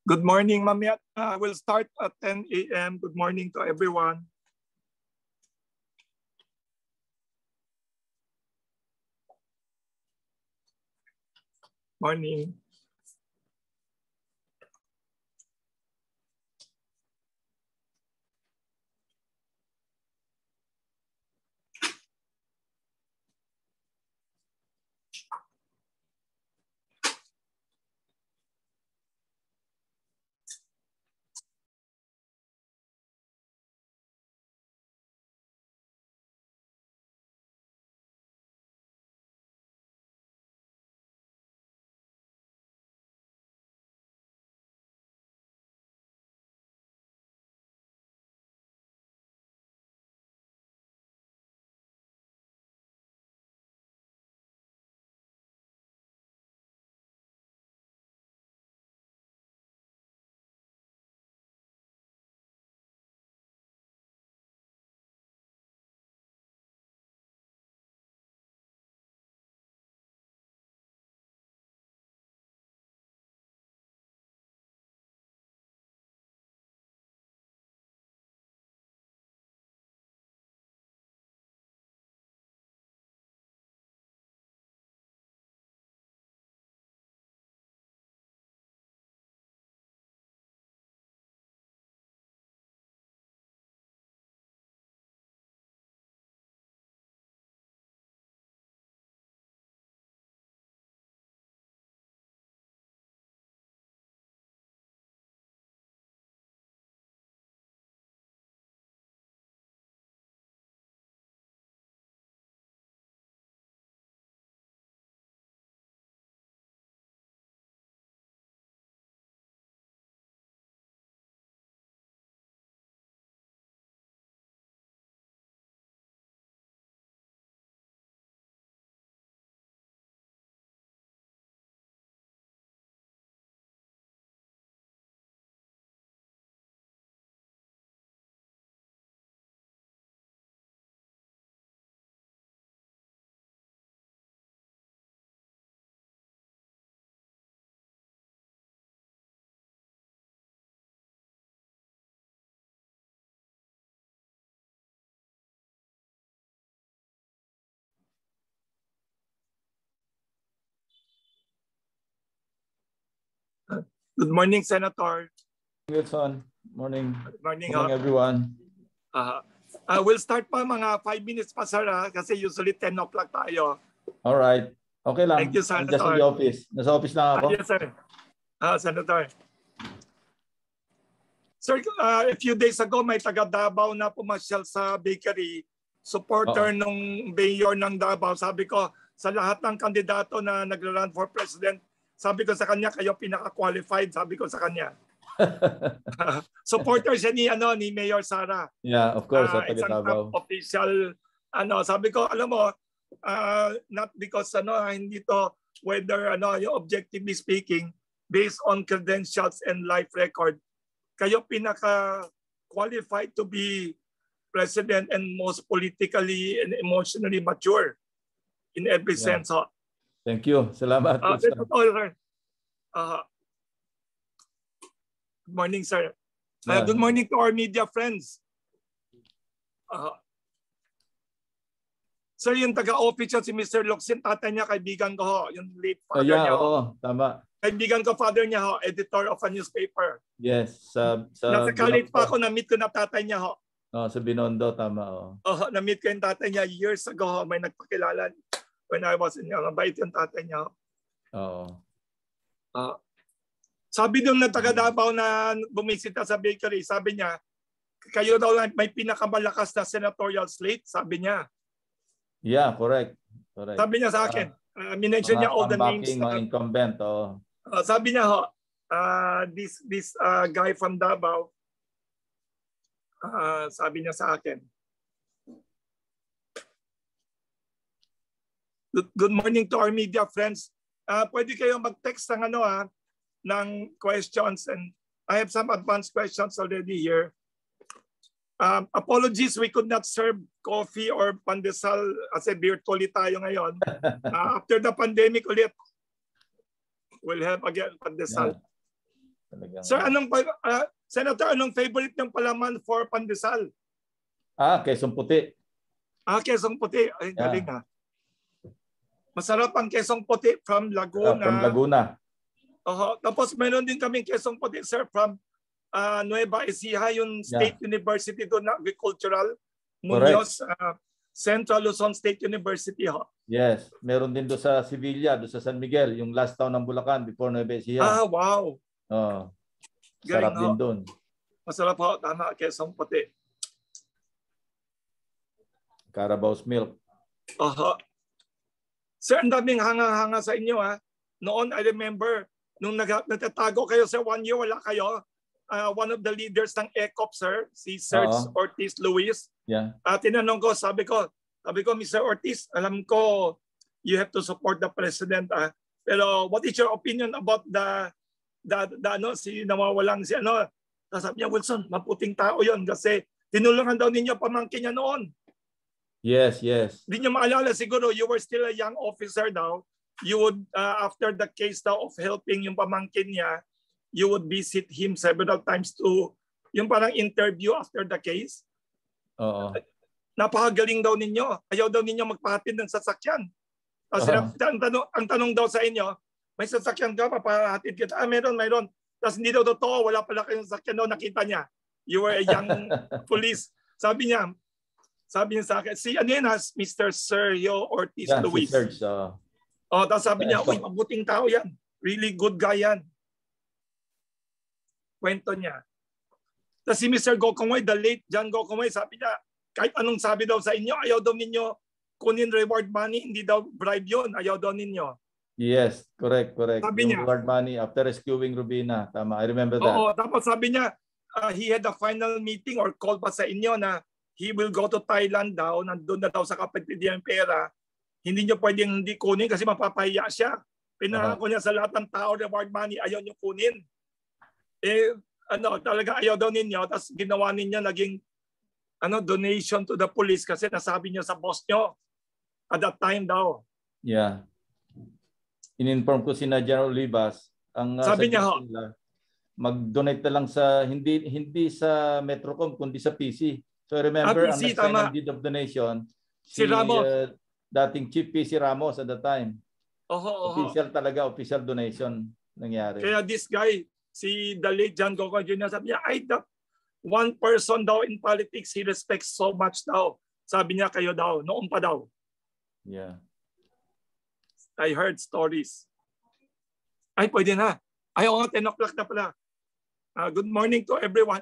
Good morning, Mamiat. We'll start at 10 a.m. Good morning to everyone. Morning. Good morning, Senator. Wilson. Morning. Good morning, morning everyone. We'll start pa mga 5 minutes pa, sir, kasi usually 10 o'clock tayo. All right. Okay lang. Thank you, Senator. I'm just in the office. Nasa office lang ako. Yes, sir. Senator. Sir, a few days ago, may taga Davao na pumasyal sa bakery. Supporter nung mayor ng Davao. Sabi ko, sa lahat ng kandidato na nag-run for president, sabi ko sa kanya, kayo pinaka-qualified, sabi ko sa kanya. Supporter siya ni Mayor Sara. Yeah, of course. Isang top official. Sabi ko, alam mo, not because hindi to whether yung objectively speaking, based on credentials and life record, kayo pinaka-qualified to be president and most politically and emotionally mature in every sense. Thank you. Salamat. Sir. Good morning, sir. Good morning to our media friends. Sir, yung taga-official si Mr. Lacson, tatay niya, kaibigan ko ho. Yung late father niya ho. Oo, tama. Kaibigan ko, father niya ho, editor of a newspaper. Yes. Nasa college pa ako, na-meet ko na tatay niya ho. Sa Binondo, tama. Na-meet ko yung tatay niya years ago ho. May nagpakilala when I was in mabait yung tatay niya ho. Sabi doon na taga Davao na bumisita sa bakery, sabi niya, kayo daw may pinakamalakas na senatorial slate, sabi niya. Yeah, correct. Sabi niya sa akin, minention niya all the names. Mga incumbent. Sabi niya ho, this guy from Davao, sabi niya sa akin. Good morning to our media friends. Pwede kayo mag-text ng ng questions, and I have some advanced questions already here. Apologies, we could not serve coffee or pandesal kasi virtually tayo ngayon. After the pandemic ulit, we'll have again pandesal. Talagang, Sir, Senator, anong favorite ng palaman for Pandesal? Quezon Puti. Quezon Puti. Ay, galing Yeah. Masarap ang Quezon Puti from Laguna. From Laguna. Tapos meron din kaming Quezon Puti, sir, from Nueva Ecija, yung State University doon na Agricultural. Muñoz, Central Luzon State University. Yes. Meron din doon sa Sevilla, doon sa San Miguel, yung last town ng Bulacan before Nueva Ecija. Wow. Sarap din doon. Masarap ho. Tama, Quezon Puti. Carabao's Milk. Sir, ang daming hanga-hanga sa inyo. Noon, I remember, nung nagtatago kayo, sir, 1 year wala kayo. One of the leaders ng ECOP, sir, si Serge Ortiz Luis. Yeah. Tinanong ko, sabi ko, Mr. Ortiz, alam ko you have to support the president. Pero what is your opinion about sabi niya, Wilson, maputing tao yon kasi tinulungan daw ninyo pamangkin niya noon. Yes. Hindi niyo maalala siguro, you were still a young officer daw. You would, after the case daw of helping yung pamangkin niya, you would visit him several times to yung parang interview after the case. Napakagaling daw ninyo. Ayaw daw ninyo magpahatid ng sasakyan. Ang tanong daw sa inyo, may sasakyan ka, papahatid kita. Meron. Tapos hindi daw totoo, wala pala kayong sasakyan daw, nakita niya. You were a young police. Sabi niya sa akin, Mr. Sergio Ortiz Luis. Si Serge, tapos sabi niya, uy, mabuting tao yan. Really good guy yan. Kwento niya. Tapos si Mr. Gokomoy, the late John Gokomoy, sabi niya, kahit anong sabi daw sa inyo, ayaw daw ninyo kunin reward money, hindi daw bribe yun, ayaw daw ninyo. Yes, correct. Sabi niya, reward money after rescuing Rubina. Tama, I remember that. Tapos sabi niya, he had a final meeting or call pa sa inyo na he will go to Thailand daw, nandun na daw sa kapatid niya yung pera. Hindi niyo pwedeng hindi kunin kasi mapapahiya siya. Pinangako niya sa lahat ng tao, reward money, ayaw niyo kunin. Talaga ayaw daw ninyo, tapos ginawa ninyo naging donation to the police kasi nasabi niyo sa boss niyo at that time daw. Yeah. In-inform ko si General Olivas, ang sabi niya mag-donate na lang sa hindi sa Metrocom kundi sa PC. So I remember ang nag-sign deed of donation si Ramos. Dating Chief PC Ramos at the time. Official donation nangyari. Kaya this guy, si the late John Gokoy Jr., sabi niya, one person daw in politics he respects so much daw. Sabi niya kayo daw, noon pa daw. Yeah. I heard stories. Pwede na. 10 o'clock na pala. Good morning to everyone.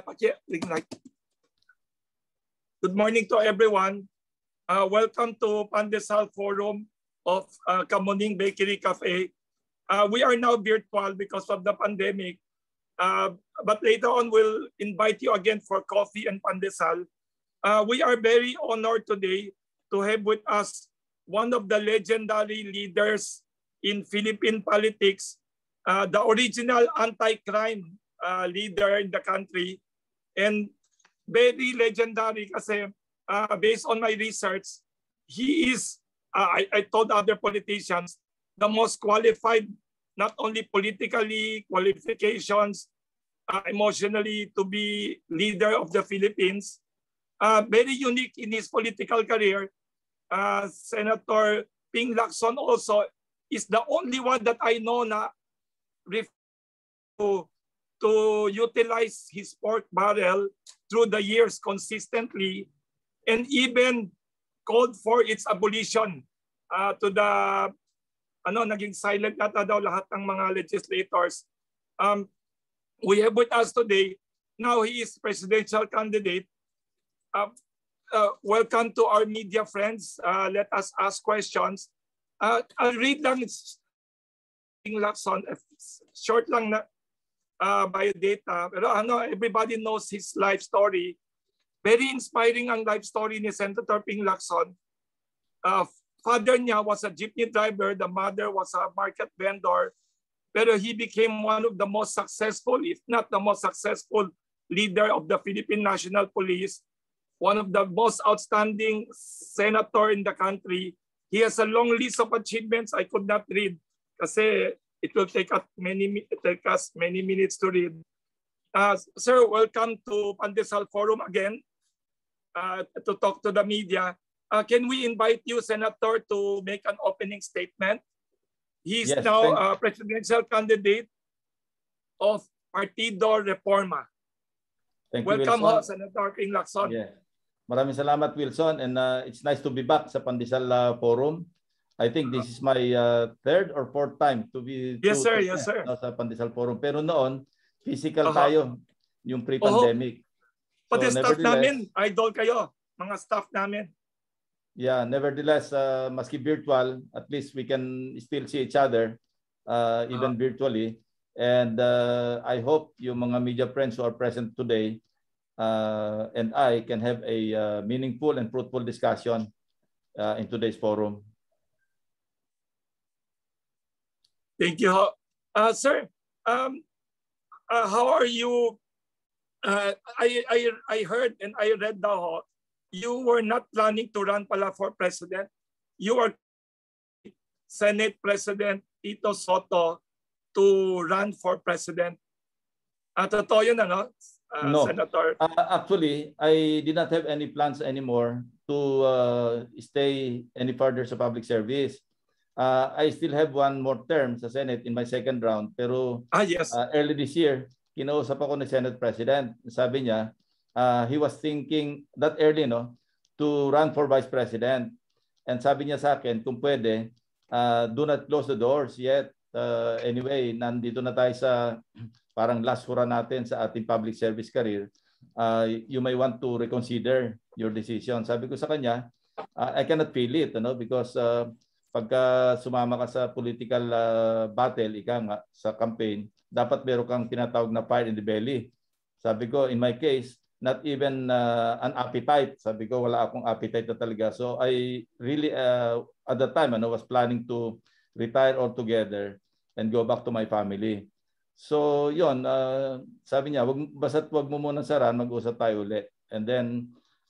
Good morning to everyone. Welcome to Pandesal Forum of Kamuning Bakery Cafe. We are now virtual because of the pandemic. But later on, we'll invite you again for coffee and pandesal. We are very honored today to have with us one of the legendary leaders in Philippine politics, the original anti-crime leader in the country. And very legendary kasi based on my research, he is, I told other politicians, the most qualified, not only politically, qualifications, emotionally to be leader of the Philippines. Very unique in his political career. Senator Ping Lacson also is the only one that I know na to utilize his pork barrel through the years consistently and even called for its abolition to the naging silent nata daw lahat ng mga legislators. We have with us today, now he is presidential candidate. Welcome to our media friends. Let us ask questions. I'll read lang Lacson, short lang na biodata. Pero everybody knows his life story. Very inspiring ang life story ni Senator Ping Lacson. Father niya was a jeepney driver. The mother was a market vendor. Pero he became one of the most successful, if not the most successful, leader of the Philippine National Police. One of the most outstanding senator in the country. He has a long list of achievements I could not read kasi It will take us many minutes to read. Sir, welcome to Pandesal Forum again to talk to the media. Can we invite you, Senator, to make an opening statement? He's now a presidential candidate of Partido Reforma. Welcome, Senator King Lacson. Yeah. Maraming salamat, Wilson, and it's nice to be back sa Pandesal Forum. I think this is my third or fourth time to be sa Pandesal Forum. Pero noon, physical tayo, yung pre-pandemic. Pati staff namin, idol kayo, mga staff namin. Yeah, nevertheless, maski virtual, at least we can still see each other, even virtually. And I hope yung mga media friends who are present today and I can have a meaningful and fruitful discussion in today's forum. Thank you. Sir, how are you? I heard and I read daw you were not planning to run pala for president. You are Senate President Tito Soto to run for president. Totoo yun, ano? No. Senator? Actually, I did not have any plans anymore to stay any further sa public service. I still have one more term sa Senate in my second round. Pero early this year, kinausap ako ni Senate President. Sabi niya, he was thinking that early to run for Vice President. And sabi niya sa akin, kung pwede, do not close the doors yet. Anyway, nandito na tayo sa parang last hurrah natin sa ating public service career. You may want to reconsider your decision. Sabi ko sa kanya, I cannot feel it, because pagka sumama ka sa political battle, sa campaign, dapat meron kang tinatawag na fire in the belly. Sabi ko, in my case, not even an appetite. Sabi ko, wala akong appetite na talaga. So I really, at the time, was planning to retire altogether and go back to my family. So yon, sabi niya, basta't wag mo muna saran, mag-usap tayo ulit. And then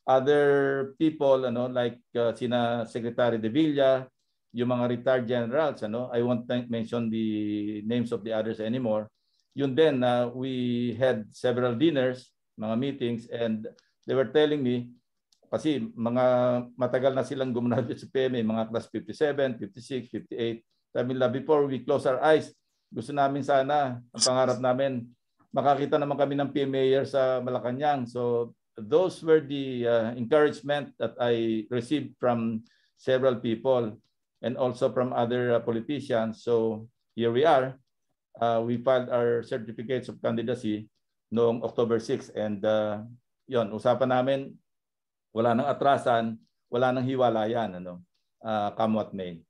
other people, like sina Secretary De Villa, yung mga retired generals, I won't mention the names of the others anymore. Yun din, we had several dinners, mga meetings, and they were telling me, kasi mga matagal na silang gumanap sa PMA, mga class 57, 56, 58. Sabi nila, before we close our eyes, gusto namin sana, ang pangarap namin, makakita naman kami ng PMA sa Malacanang. So those were the encouragement that I received from several people and also from other politicians. So here we are. We filed our certificates of candidacy noong October 6 and yon, usapan namin, wala nang atrasan, wala nang hiwalayan, come what may.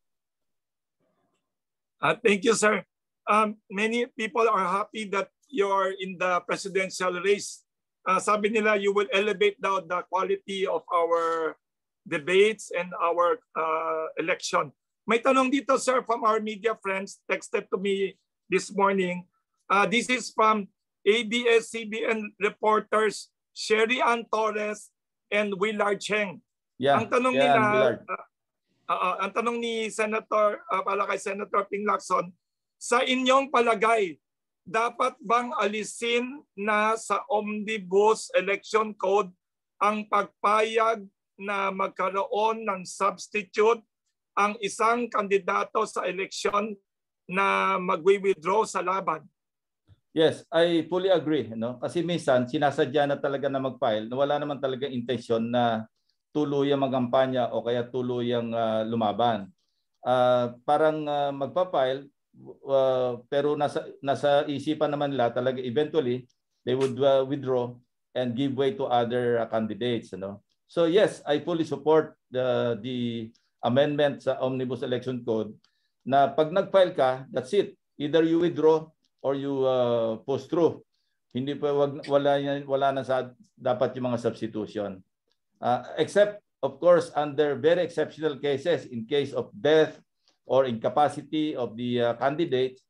Thank you, sir. Many people are happy that you are in the presidential race. Sabi nila, you will elevate down the quality of our debates and our election. May tanong dito, sir, from our media friends, texted to me this morning. This is from ABS-CBN reporters Sherry Ann Torres and Willard Cheng. Yeah, ang tanong nila, ang tanong ni Senator, kay Senator Ping Lacson, sa inyong palagay, dapat bang alisin na sa Omnibus Election Code ang pagpayag na magkaroon ng substitute ang isang kandidato sa eleksyon na magwi-withdraw sa laban? Yes, I fully agree. Kasi minsan, sinasadya na talaga na mag-file na wala naman talaga intensyon na tuluyang magampanya o kaya tuluyang lumaban. Parang magpa-file, pero nasa isipan naman nila talaga eventually they would withdraw and give way to other candidates. So yes, I fully support the amendment sa Omnibus Election Code na pag nag-file ka, that's it. Either you withdraw or you post through. Hindi pa wala na sa dapat yung mga substitution. Except of course under very exceptional cases, in case of death or incapacity of the candidate,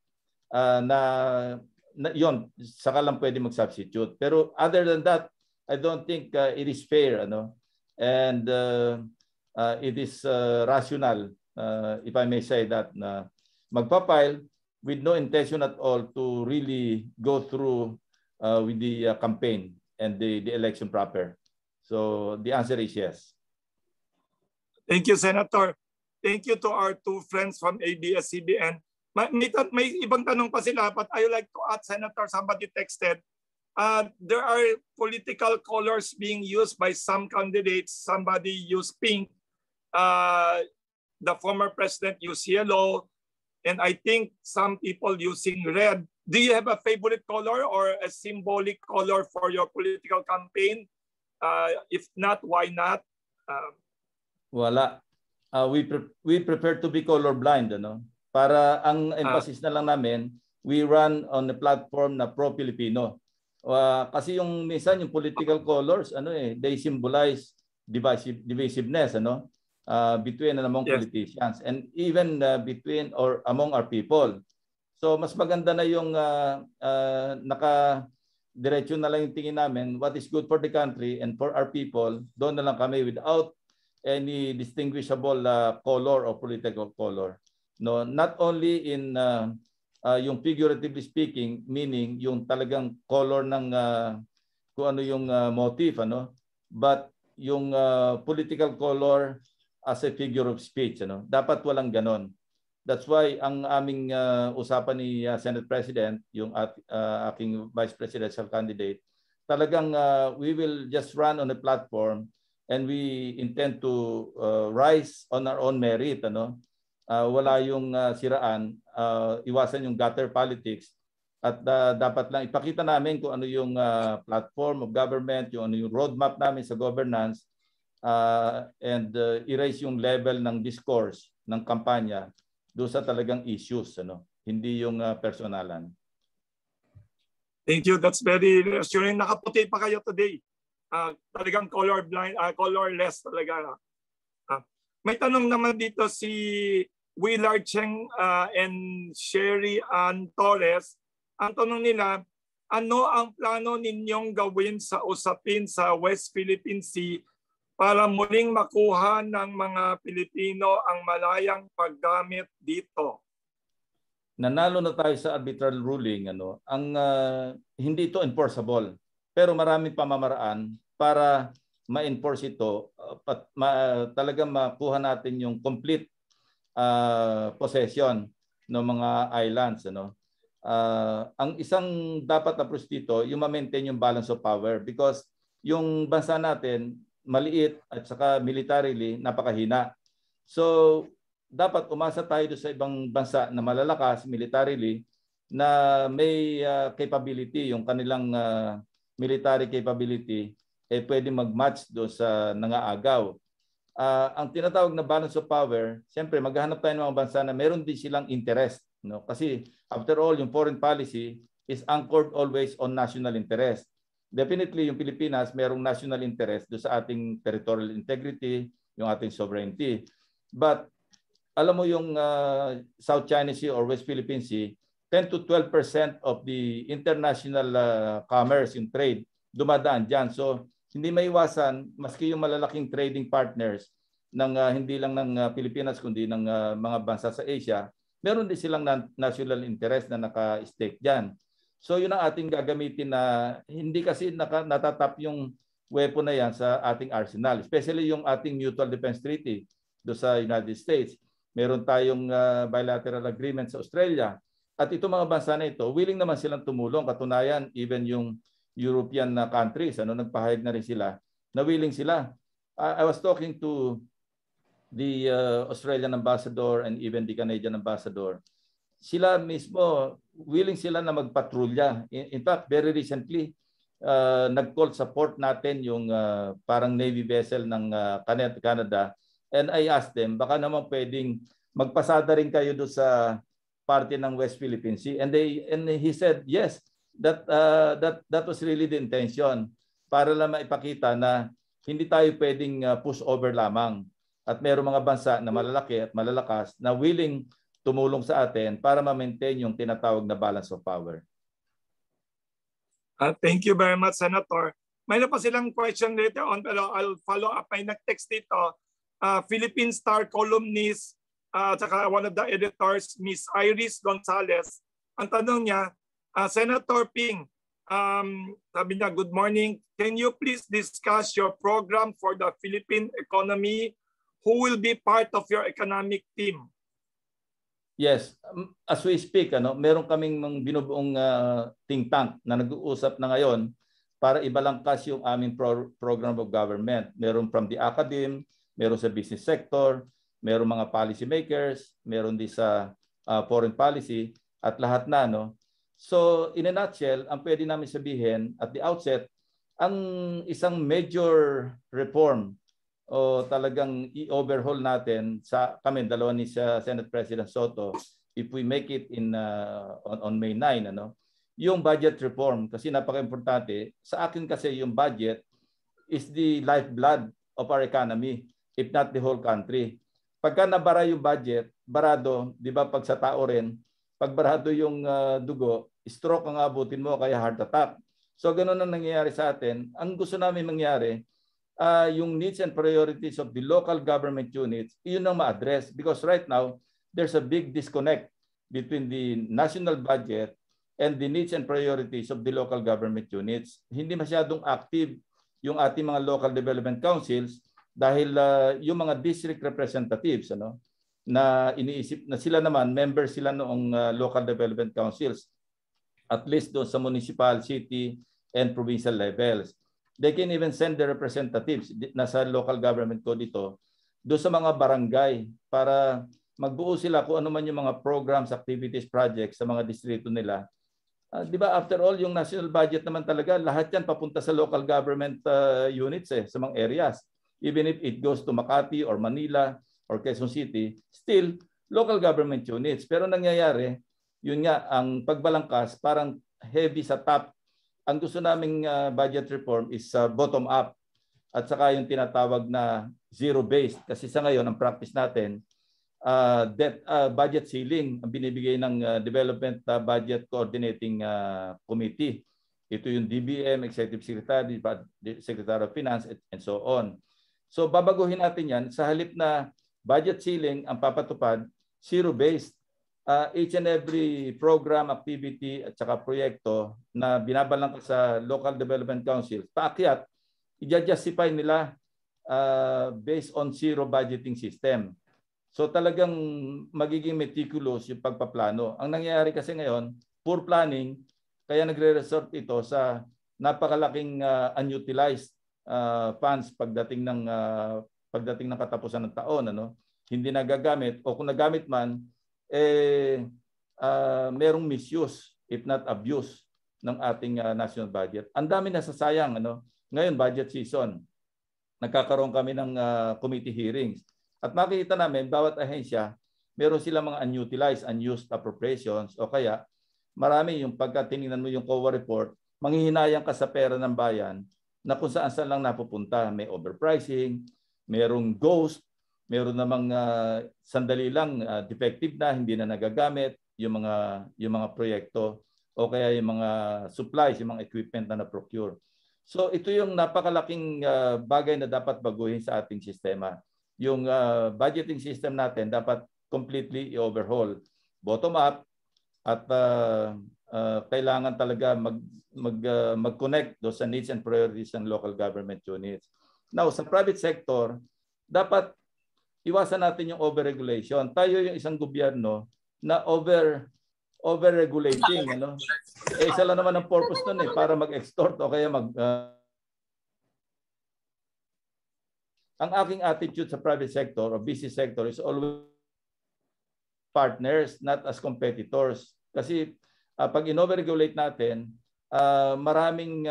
yon saka lang pwede mag-substitute. Pero other than that, I don't think it is fair, and it is rational, if I may say that, na magpa-file with no intention at all to really go through with the campaign and the election proper. So the answer is yes. Thank you, Senator. Thank you to our two friends from ABS-CBN. May ibang tanong pa sila, but I would like to add, Senator, somebody texted, there are political colors being used by some candidates. Somebody used pink. The former president used yellow. And I think some people using red. Do you have a favorite color or a symbolic color for your political campaign? If not, why not? Wala. We prefer to be colorblind, ano? Para ang emphasis na lang namin, we run on a platform na pro-Filipino. Kasi yung minsan yung political colors, they symbolize divisiveness, between and among politicians and even between or among our people. So mas maganda na yung naka-diretso na lang yung tingin namin, what is good for the country and for our people, doon na lang kami without any distinguishable color or political color. No, not only in yung figuratively speaking, meaning yung talagang color ng kung ano yung motif, but yung political color as a figure of speech, dapat walang ganon. That's why ang aming usapan ni Senate President, yung aking Vice Presidential candidate, talagang we will just run on a platform and we intend to rise on our own merit, wala yung siraan, iwasan yung gutter politics, at dapat lang ipakita namin kung ano yung platform of government, yung ano yung roadmap namin sa governance, and erase yung level ng discourse ng kampanya doon sa talagang issues, hindi yung personalan. Thank you. That's very reassuring. Nakaputi pa kayo today. Talagang colorless talaga. May tanong naman dito si Willard Cheng and Sherry Ann Torres. Ang tanong nila, ano ang plano ninyong gawin sa usapin sa West Philippine Sea para muling makuha ng mga Pilipino ang malayang paggamit dito? Nanalo na tayo sa arbitral ruling, hindi ito enforceable. Pero maraming pamamaraan para ma-enforce ito, talagang makuha natin yung complete possession ng mga islands. Ang isang dapat approach dito, yung ma-maintain yung balance of power, because yung bansa natin maliit at saka militarily napakahina. So dapat umasa tayo sa ibang bansa na malalakas militarily, na may capability, yung kanilang military capability, pwede mag-match doon sa nangaagaw. Ang tinatawag na balance of power, siyempre maghahanap tayo ng mga bansa na meron din silang interest. Kasi after all, yung foreign policy is anchored always on national interest. Definitely, yung Pilipinas merong national interest doon sa ating territorial integrity, yung ating sovereignty. But alam mo yung South China Sea or West Philippine Sea, 10 to 12% of the international commerce, yung trade, dumadaan dyan. So hindi maiwasan, maski yung malalaking trading partners ng hindi lang ng Pilipinas kundi ng mga bansa sa Asia, meron din silang national interest na naka-stake dyan. So yun ang ating gagamitin, na hindi kasi natatap yung weapon na yan sa ating arsenal. Especially yung ating Mutual Defense Treaty do sa United States. Meron tayong bilateral agreement sa Australia. At itong mga bansa na ito, willing naman silang tumulong. Katunayan, even yung European countries, nagpahayag na rin sila, na willing sila. I was talking to the Australian ambassador and even the Canadian ambassador. Sila mismo, willing sila na magpatrolya. In fact, very recently, nag-call support natin yung parang Navy vessel ng Canada. And I asked them, baka naman pwedeng magpasada rin kayo doon sa parte ng West Philippine Sea. And he said, yes, that was really the intention, para lang maipakita na hindi tayo pwedeng push over lamang. At mayroong mga bansa na malalaki at malalakas na willing tumulong sa atin para ma-maintain yung tinatawag na balance of power. Thank you very much, Senator. Mayroon pa silang question later on, pero I'll follow up. May nag-text dito. Philippine Star columnist saka one of the editors, Miss Iris Gonzalez. Ang tanong niya, Senator Ping, sabi niya, good morning. Can you please discuss your program for the Philippine economy? Who will be part of your economic team? Yes, as we speak, meron kaming binubuong think tank na nag-uusap na ngayon para ibalangkas yung aming program of government. Meron from the academe, meron sa business sector, meron mga policy makers, meron din sa foreign policy at lahat na. So in a nutshell, ang pwede namin sabihin at the outset, ang isang major reform o talagang i-overhaul natin sa kami dalawa ni Senate President Soto if we make it on May 9 yung budget reform kasi napaka-importante sa akin kasi yung budget is the lifeblood of our economy if not the whole country. Pagka nabara yung budget, barado, 'di ba, pag sa tao rin, pag barado yung dugo, stroke ang abutin mo kaya heart attack. So ganoon ang nangyayari sa atin. Ang gusto namin mangyari yung needs and priorities of the local government units, yun ang ma-address. Because right now, there's a big disconnect between the national budget and the needs and priorities of the local government units. Hindi masyadong active yung ating mga local development councils dahil yung mga district representatives na iniisip na sila naman, members sila noong local development councils, at least doon sa municipal, city, and provincial levels. They can even send their representatives nasa local government ko dito doon sa mga barangay para magbuo sila kung ano man yung mga programs, activities, projects sa mga distrito nila. Di ba, after all, yung national budget naman talaga, lahat yan papunta sa local government units sa mga areas. Even if it goes to Makati or Manila or Quezon City, still local government units. Pero nangyayari, yun nga, ang pagbalangkas parang heavy sa top. Ang gusto naming budget reform is bottom up at saka yung tinatawag na zero-based. Kasi sa ngayon, ang practice natin, budget ceiling ang binibigay ng Development Budget Coordinating Committee. Ito yung DBM, Executive Secretary, Secretary of Finance, and so on. So babaguhin natin yan. Sa halip na budget ceiling ang papatupad, zero-based. Each and every program, activity at saka proyekto na binabalangkas sa local development council, paakyat, i-justify nila based on zero budgeting system. So talagang magiging meticulous yung pagpaplano. Ang nangyayari kasi ngayon, poor planning, kaya nagre-resort ito sa napakalaking unutilized funds pagdating ng katapusan ng taon. Hindi nagagamit o kung nagamit man, merong misuse if not abuse ng ating national budget. Ang dami nasasayang. Ngayon, budget season. Nagkakaroon kami ng committee hearings. At makikita namin, bawat ahensya, meron silang mga unutilized, unused appropriations o kaya marami yung pagka tinignan mo yung COA report, manghihinayang ka sa pera ng bayan na kung saan lang napupunta. May overpricing, merong ghost, meron namang sandali lang defective na, hindi na nagagamit yung mga proyekto o kaya yung mga supplies, yung mga equipment na na-procure. So ito yung napakalaking bagay na dapat baguhin sa ating sistema. Yung budgeting system natin dapat completely i-overhaul. Bottom up at kailangan talaga mag-connect do sa needs and priorities ng local government units. Now, sa private sector, dapat iwasan natin yung overregulation. Tayo yung isang gobyerno na overregulating. Isa lang naman ang purpose nun para mag-extort o kaya ang aking attitude sa private sector o business sector is always partners, not as competitors. Kasi pag in-overregulate natin, maraming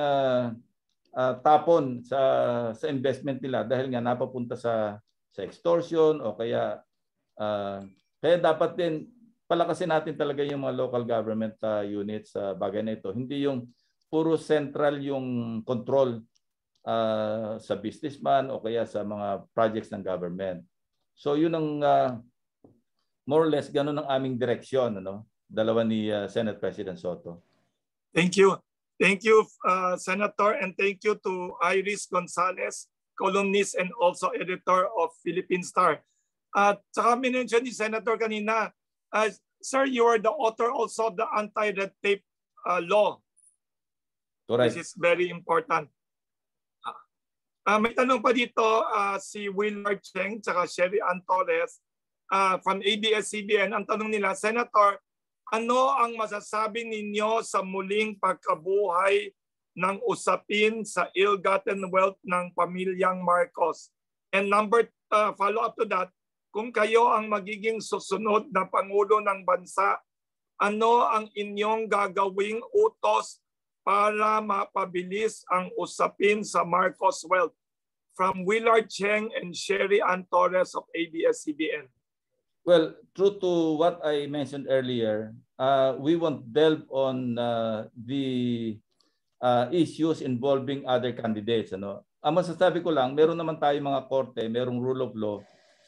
tapon sa investment nila dahil nga napapunta sa extortion o kaya dapat din palakasin natin talaga yung mga local government units sa bagay na ito. Hindi yung puro central yung control sa businessman o kaya sa mga projects ng government. So yun ang more or less ganun ang aming direksyon, dalawa ni Senate President Soto. Thank you. Thank you, Senator, and thank you to Iris Gonzalez, columnist and also editor of Philippine Star. At saka minention ni Senator kanina, sir, you are the author also of the anti-red tape law. Correct. This is very important. May tanong pa dito si Willard Cheng at Sherry Ann Torres from ABS-CBN. Ang tanong nila, Senator, ano ang masasabi ninyo sa muling pagkabuhay ng usapin sa ill-gotten wealth ng pamilyang Marcos? And follow-up to that, kung kayo ang magiging susunod na Pangulo ng bansa, ano ang inyong gagawing utos para mapabilis ang usapin sa Marcos wealth? From Willard Cheng and Sherry Ann Torres of ABS-CBN. Well, true to what I mentioned earlier, we won't delve on the issues involving other candidates. Ano? Ang masasabi ko lang, meron naman tayo mga korte, merong rule of law.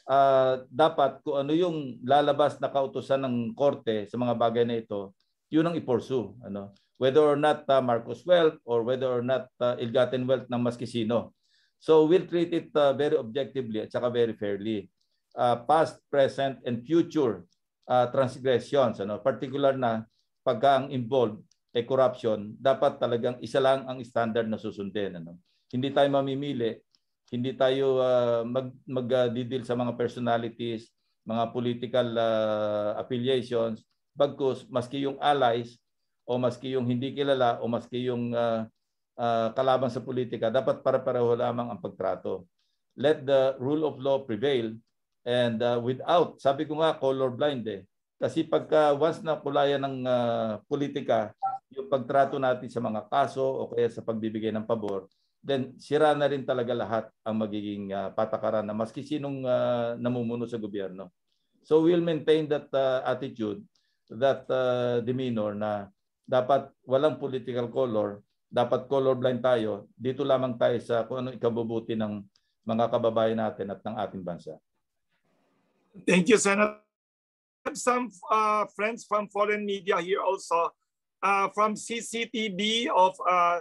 Dapat kung ano yung lalabas na kautusan ng korte sa mga bagay na ito, yun ang i-pursue. Ano? Whether or not Marcos wealth or whether or not ill-gotten wealth ng maski sino. So we'll treat it very objectively at saka very fairly. Past, present, and future transgressions, particular na pagka ang involved ay corruption, dapat talagang isa lang ang standard na susundin. Hindi tayo mamimili, hindi tayo mag-deal sa mga personalities, mga political affiliations, bagkus maski yung allies o maski yung hindi kilala o maski yung kalaban sa politika, dapat para-pareho lamang ang pagtrato. Let the rule of law prevail. And without, sabi ko nga, colorblind eh. Kasi pagka once na kulayan ng politika, yung pagtrato natin sa mga kaso o kaya sa pagbibigay ng pabor, then sira na rin talaga lahat ang magiging patakaran na maski sinong namumuno sa gobyerno. So we'll maintain that attitude, that demeanor na dapat walang political color, dapat colorblind tayo, dito lamang tayo sa kung ano ikabubuti ng mga kababayan natin at ng ating bansa. Thank you, Senator. Some friends from foreign media here also. From CCTV of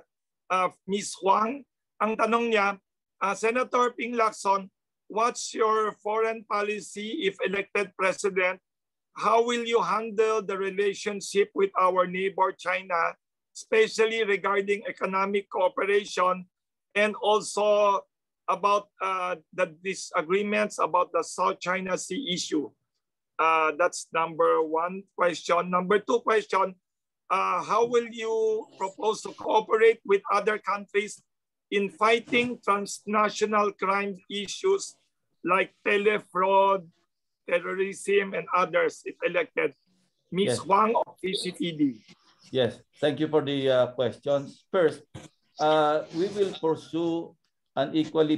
Ms. Huang, ang tanong niya, Senator Ping Lacson, what's your foreign policy if elected president? How will you handle the relationship with our neighbor China, especially regarding economic cooperation and also about the disagreements about the South China Sea issue? That's number one question. Number two question, how will you propose to cooperate with other countries in fighting transnational crime issues like telefraud, terrorism, and others if elected? Ms. Yes. Huang of CCTV. Yes, thank you for the questions. First, we will pursue an equally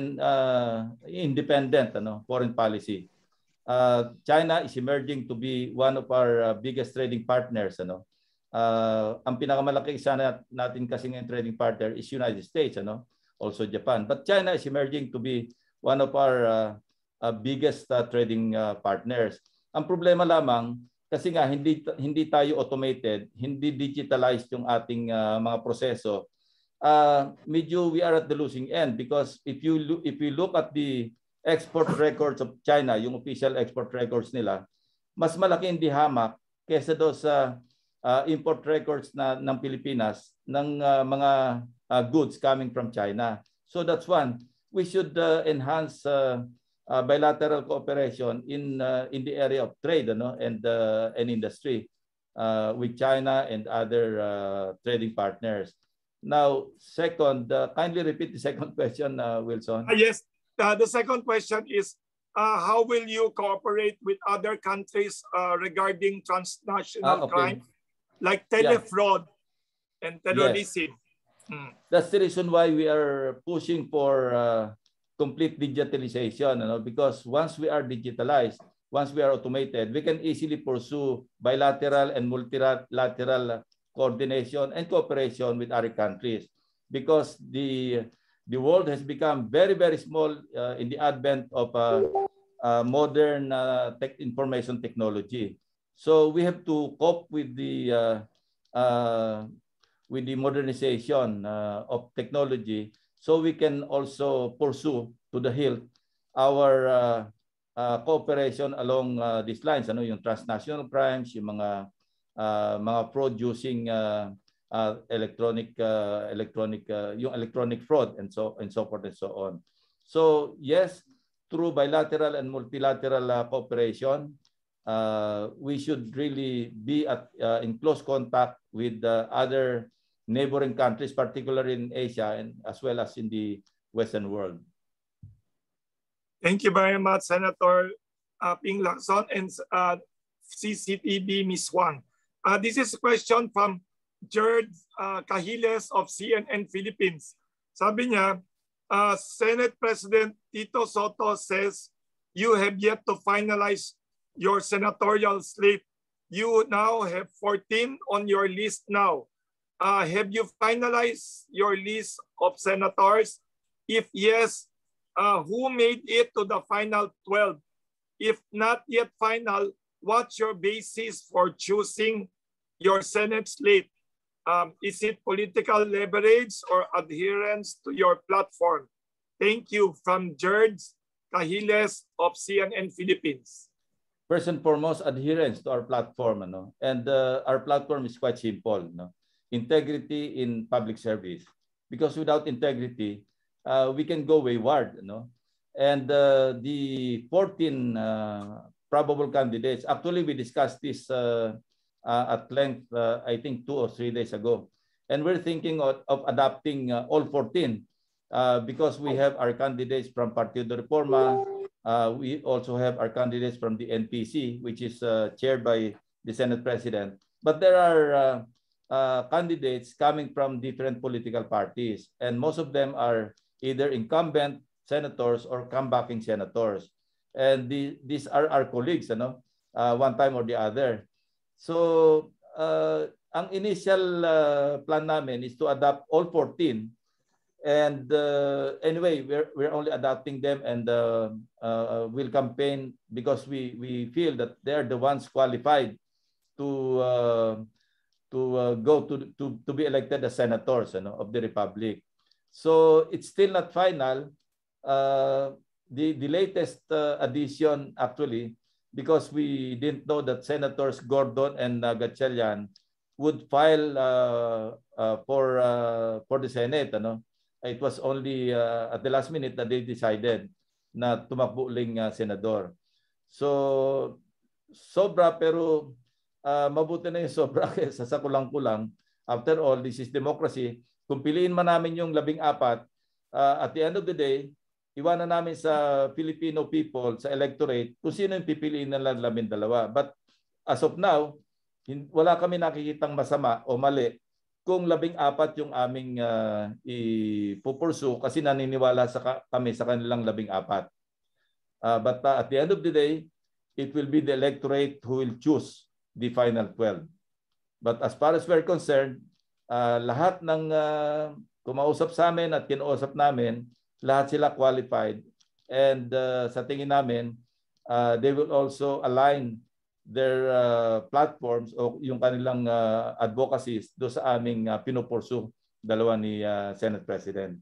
independent foreign policy. China is emerging to be one of our biggest trading partners. Ang pinakamalaki isa natin kasi ng trading partner is United States, also Japan. But China is emerging to be one of our biggest trading partners. Ang problema lamang, kasi nga hindi tayo automated, hindi digitalized yung ating mga proseso. Medyo we are at the losing end because if you look at the export records of China, yung official export records nila, mas malaki hindi hamak kaysa do sa import records ng Pilipinas ng mga goods coming from China. So that's one. We should enhance bilateral cooperation in the area of trade and industry with China and other trading partners. Now, second, kindly repeat the second question, Wilson. Yes, the second question is, how will you cooperate with other countries regarding transnational crime, like telefraud and terrorism? Yes. That's the reason why we are pushing for complete digitalization, because once we are digitalized, once we are automated, we can easily pursue bilateral and multilateral coordination and cooperation with other countries, because the world has become very, very small in the advent of modern information technology. So we have to cope with the modernization of technology, so we can also pursue to the hilt our cooperation along these lines, ano, yung transnational crimes, yung mga fraud using electronic yung electronic fraud and so forth and so on. So yes, through bilateral and multilateral cooperation, we should really be in close contact with other neighboring countries, particularly in Asia and as well as in the Western world. Thank you very much, Senator Ping Lacson and CCTV Ms. Wang. This is a question from George Cahiles of CNN Philippines. Sabi niya, Senate President Tito Soto says you have yet to finalize your senatorial slate. You now have 14 on your list now. Have you finalized your list of senators? If yes, who made it to the final 12? If not yet final, what's your basis for choosing your Senate slate? Is it political leverage or adherence to your platform? Thank you, from George Cahiles of CNN Philippines. First and foremost, adherence to our platform, ano? And our platform is quite simple, no? Integrity in public service. Because without integrity, we can go wayward, no? And the 14 probable candidates, actually we discussed this at length, I think 2 or 3 days ago. And we're thinking of adopting all 14 because we have our candidates from Partido Reforma. We also have our candidates from the NPC, which is chaired by the Senate President. But there are candidates coming from different political parties, and most of them are either incumbent senators or comebacking senators. And these are our colleagues, ano? One time or the other. So, ang initial plan namin is to adopt all 14. And anyway, we're only adopting them, and we'll campaign because we feel that they're the ones qualified to go to be elected as senators, ano, of the Republic. So it's still not final. The latest addition, actually, because we didn't know that Senators Gordon and Gatchalian would file for the Senate, ano. It was only at the last minute that they decided na tumakbo uling senador. So sobra, pero mabuti na yung sobra kaysa sa kulang-kulang. After all, this is democracy. Kung piliin man namin yung 14, at the end of the day, iwanan namin sa Filipino people, sa electorate, kung sino yung pipiliin ng 12. But as of now, wala kami nakikitang masama o mali kung 14 yung aming ipupursu kasi naniniwala kami sa kanilang 14. But at the end of the day, it will be the electorate who will choose the final 12. But as far as we're concerned, lahat ng kumausap sa amin at kinausap namin, lahat sila qualified. And sa tingin namin, they will also align their platforms o yung kanilang advocacies do sa aming pinupursu, dalawa ni Senate President.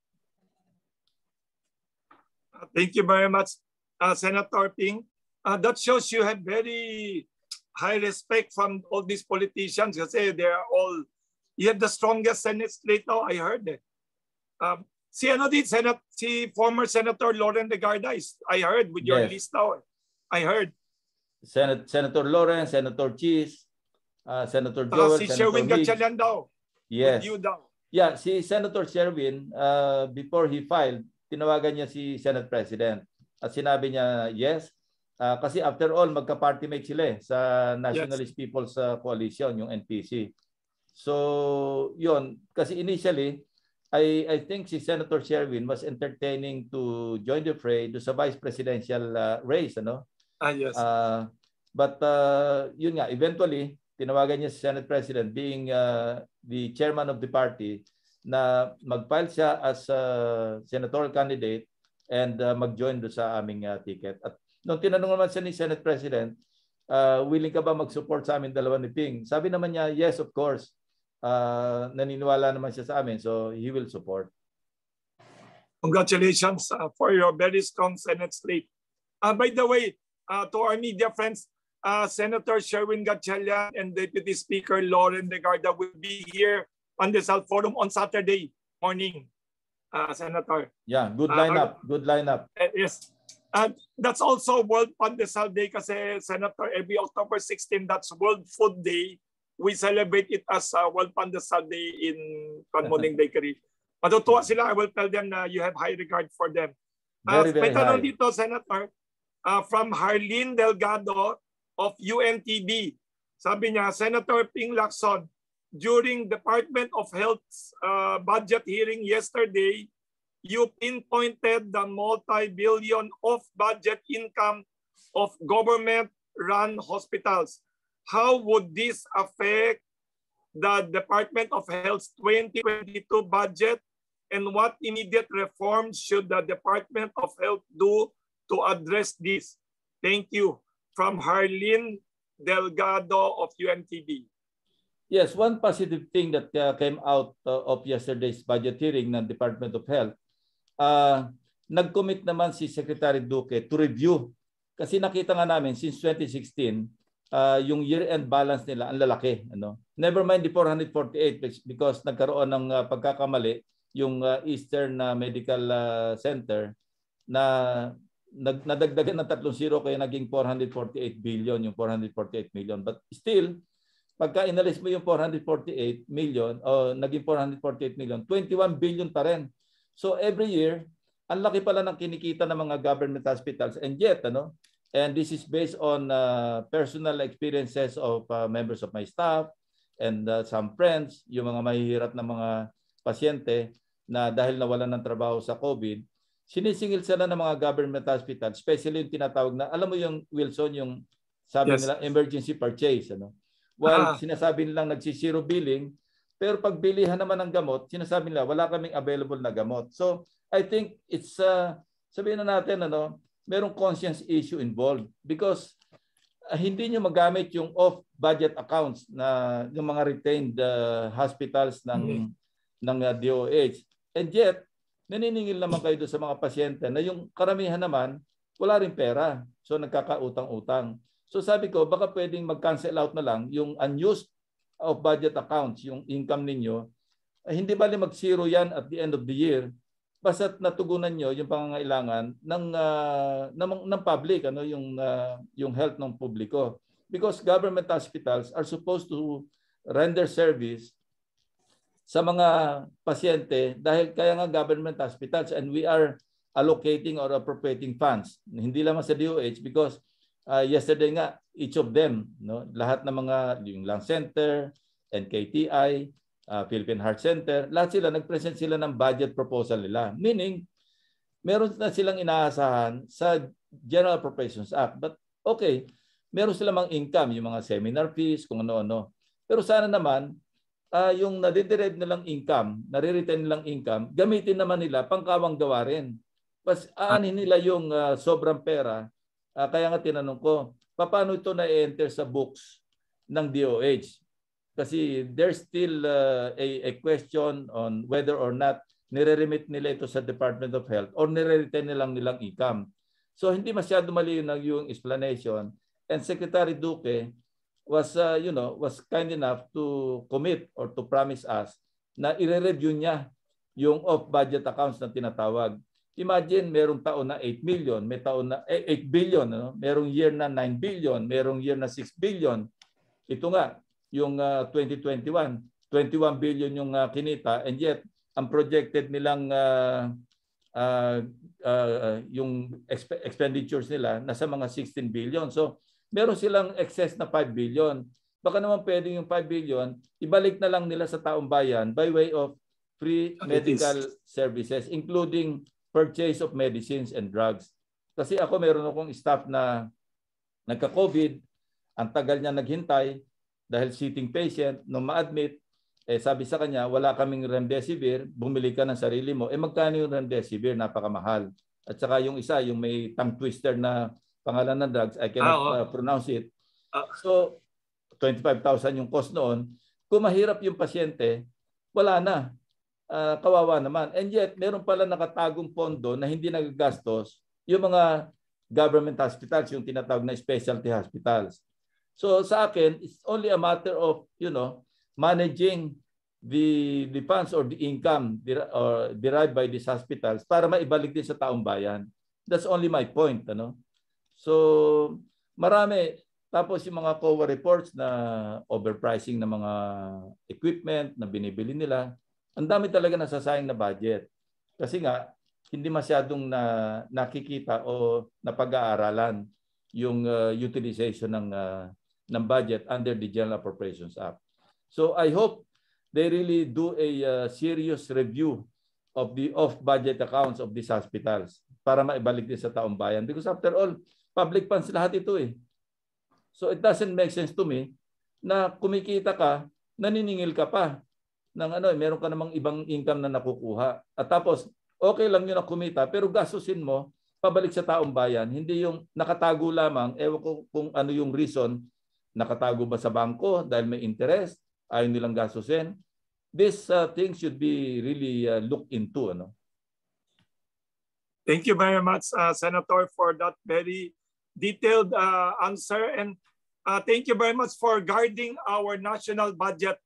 Thank you very much, Senator Ping. That shows you have very high respect from all these politicians kasi they are all, you have the strongest Senate slate now, I heard it. Si former Senator Loren Legarda is, I heard, with your list now. I heard. Senator Loren, Senator Cheese, Senator Joel, si Senator Sherwin Gatchalian daw. Yes. With you daw. Yeah, si Senator Sherwin, before he filed, tinawagan niya si Senate President at sinabi niya yes. Kasi after all, magka-party mate sila sa Nationalist People's Coalition, yung NPC. So, yun. Kasi initially, I think si Senator Sherwin was entertaining to join the fray do sa vice presidential race, ano? Yes. But yun nga, eventually, tinawagan niya si Senate President being the chairman of the party na mag-file siya as senatorial candidate and mag-join do sa aming ticket. At nung tinanong naman siya ni Senate President, willing ka ba mag-support sa amin dalawa ni Ping? Sabi naman niya, yes, of course. Naniniwala naman siya sa amin, so he will support. Congratulations for your very strong Senate slate. By the way, to our media friends, Senator Sherwin Gatchalian and Deputy Speaker Lauren Legarda will be here on the Pandesal Forum on Saturday morning, Senator. Yeah, good lineup. Good lineup. Yes. That's also World Pandesal Day kasi, Senator, every October 16, that's World Food Day. We celebrate it as World Pandesal Day in Panmuning Bakery. Matutuwa sila. I will tell them na you have high regard for them. Very may tanong high. dito, Senator, from Harleen Delgado of UNTB. Sabi niya, Senator Ping Lacson, during Department of Health's budget hearing yesterday, you pinpointed the multi-billion off-budget income of government-run hospitals. How would this affect the Department of Health's 2022 budget? And what immediate reforms should the Department of Health do to address this? Thank you. From Harleen Delgado of UNTB. Yes, one positive thing that came out of yesterday's budget hearing ng Department of Health, nag-commit naman si Secretary Duque to review. Kasi nakita nga namin since 2016, yung year-end balance nila ang lalaki. Never mind the 448 because nagkaroon ng pagkakamali yung Eastern Medical Center na nadagdagan ng 3 zero kaya naging 448 billion yung 448 million. But still, pagka inalis mo yung 448 million o naging 448 million, 21 billion pa rin. So every year, ang laki pala ng kinikita ng mga government hospitals. And yet, and this is based on personal experiences of members of my staff and some friends, yung mga mahihirap na mga pasyente na dahil nawalan ng trabaho sa COVID, sinisingil sila ng mga government hospital, especially yung tinatawag na, alam mo yung Wilson, yung sabi nila emergency purchase. While sinasabi nilang nagsisiro billing, pero pag bilihan naman ng gamot, sinasabi nila wala kaming available na gamot. So I think it's, sabihin na natin, merong conscience issue involved because hindi nyo magamit yung off-budget accounts na yung mga retained hospitals ng DOH. And yet, naniningil naman kayo doon sa mga pasyente na yung karamihan naman, wala rin pera. So nagkakautang-utang. So sabi ko, baka pwedeng mag-cancel out na lang yung unused off-budget accounts, yung income ninyo. Hindi bali mag-zero yan at the end of the year. Basta't natugunan nyo yung pangangailangan ng public, yung health ng publiko. Because government hospitals are supposed to render service sa mga pasyente dahil kaya nga government hospitals and we are allocating or appropriating funds. Hindi lamang sa DOH because yesterday nga, each of them, lahat ng mga yung Lung Center, NKTI, Philippine Heart Center, lahat sila, nag-present sila ng budget proposal nila. Meaning, meron na silang inaasahan sa General Appropriations Act. But okay, meron silang income, yung mga seminar fees, kung ano-ano. Pero sana naman, yung nadiderive nilang income, nare-retain nilang income, gamitin naman nila pangkawang gawa rin. Pas aanin nila yung sobrang pera. Kaya nga tinanong ko, paano ito na-enter sa books ng DOH? Kasi there's still a question on whether or not nire-remit nila ito sa Department of Health or nire-retain nilang income. So hindi masyado malinaw yung explanation. And Secretary Duque was kind enough to commit or to promise us na i-review niya yung off-budget accounts na tinatawag. Imagine merong taon na 8 million, may taon na 8 billion, merong year na 9 billion, merong year na 6 billion. Ito nga, yung 2021, 21 billion yung kinita and yet ang projected nilang yung expenditures nila nasa mga 16 billion. So meron silang excess na 5 billion. Baka naman pwedeng yung 5 billion, ibalik na lang nila sa taong bayan by way of free medical services, including purchase of medicines and drugs. Kasi ako meron akong staff na nagka-COVID, ang tagal niya naghintay dahil sitting patient, nung ma-admit, sabi sa kanya, wala kaming remdesivir, bumili ka ng sarili mo. Magkano yung remdesivir? Napakamahal. At saka yung isa, yung may tongue twister na pangalan ng drugs, I cannot pronounce it. So, 25,000 yung cost noon. Kung mahirap yung pasyente, wala na. Kawawa naman. And yet, meron pala nakatagong pondo na hindi nagagastos yung mga government hospitals, yung tinatawag na specialty hospitals. So sa akin, it's only a matter of, managing the funds or the income derived by these hospitals para maibalik din sa taong bayan. That's only my point, So marami. Tapos yung mga COA reports na overpricing ng mga equipment na binibili nila, ang dami talaga nasasayang na budget. Kasi nga, hindi masyadong nakikita o napag-aaralan yung utilization ng budget under the General Appropriations Act. So I hope they really do a serious review of the off-budget accounts of these hospitals para maibalik din sa taong bayan. Because after all, public funds lahat ito eh. So it doesn't make sense to me na kumikita ka, naniningil ka pa ng meron ka namang ibang income na nakukuha. At tapos, okay lang yun na kumita, pero gastusin mo, pabalik sa taong bayan. Hindi yung nakatago lamang, ewan ko kung ano yung reason, nakatago ba sa bangko dahil may interest, ayaw nilang gastusin. This thing should be really looked into. Thank you very much, Senator, for that very detailed answer. And thank you very much for guarding our national budget.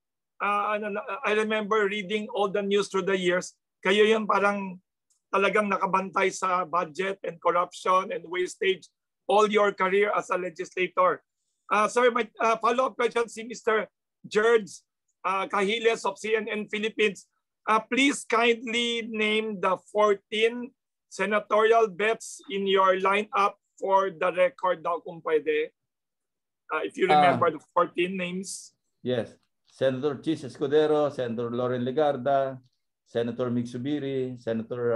I remember reading all the news through the years. Kayo yung parang talagang nakabantay sa budget and corruption and wastage all your career as a legislator. Sir, my follow-up question si Mr. George Cahiles of CNN Philippines. Please kindly name the 14 senatorial bets in your lineup for the record daw kung pwede. If you remember the 14 names. Yes. Senator Chis Escudero, Senator Loren Legarda, Senator Mig Subiri, Senator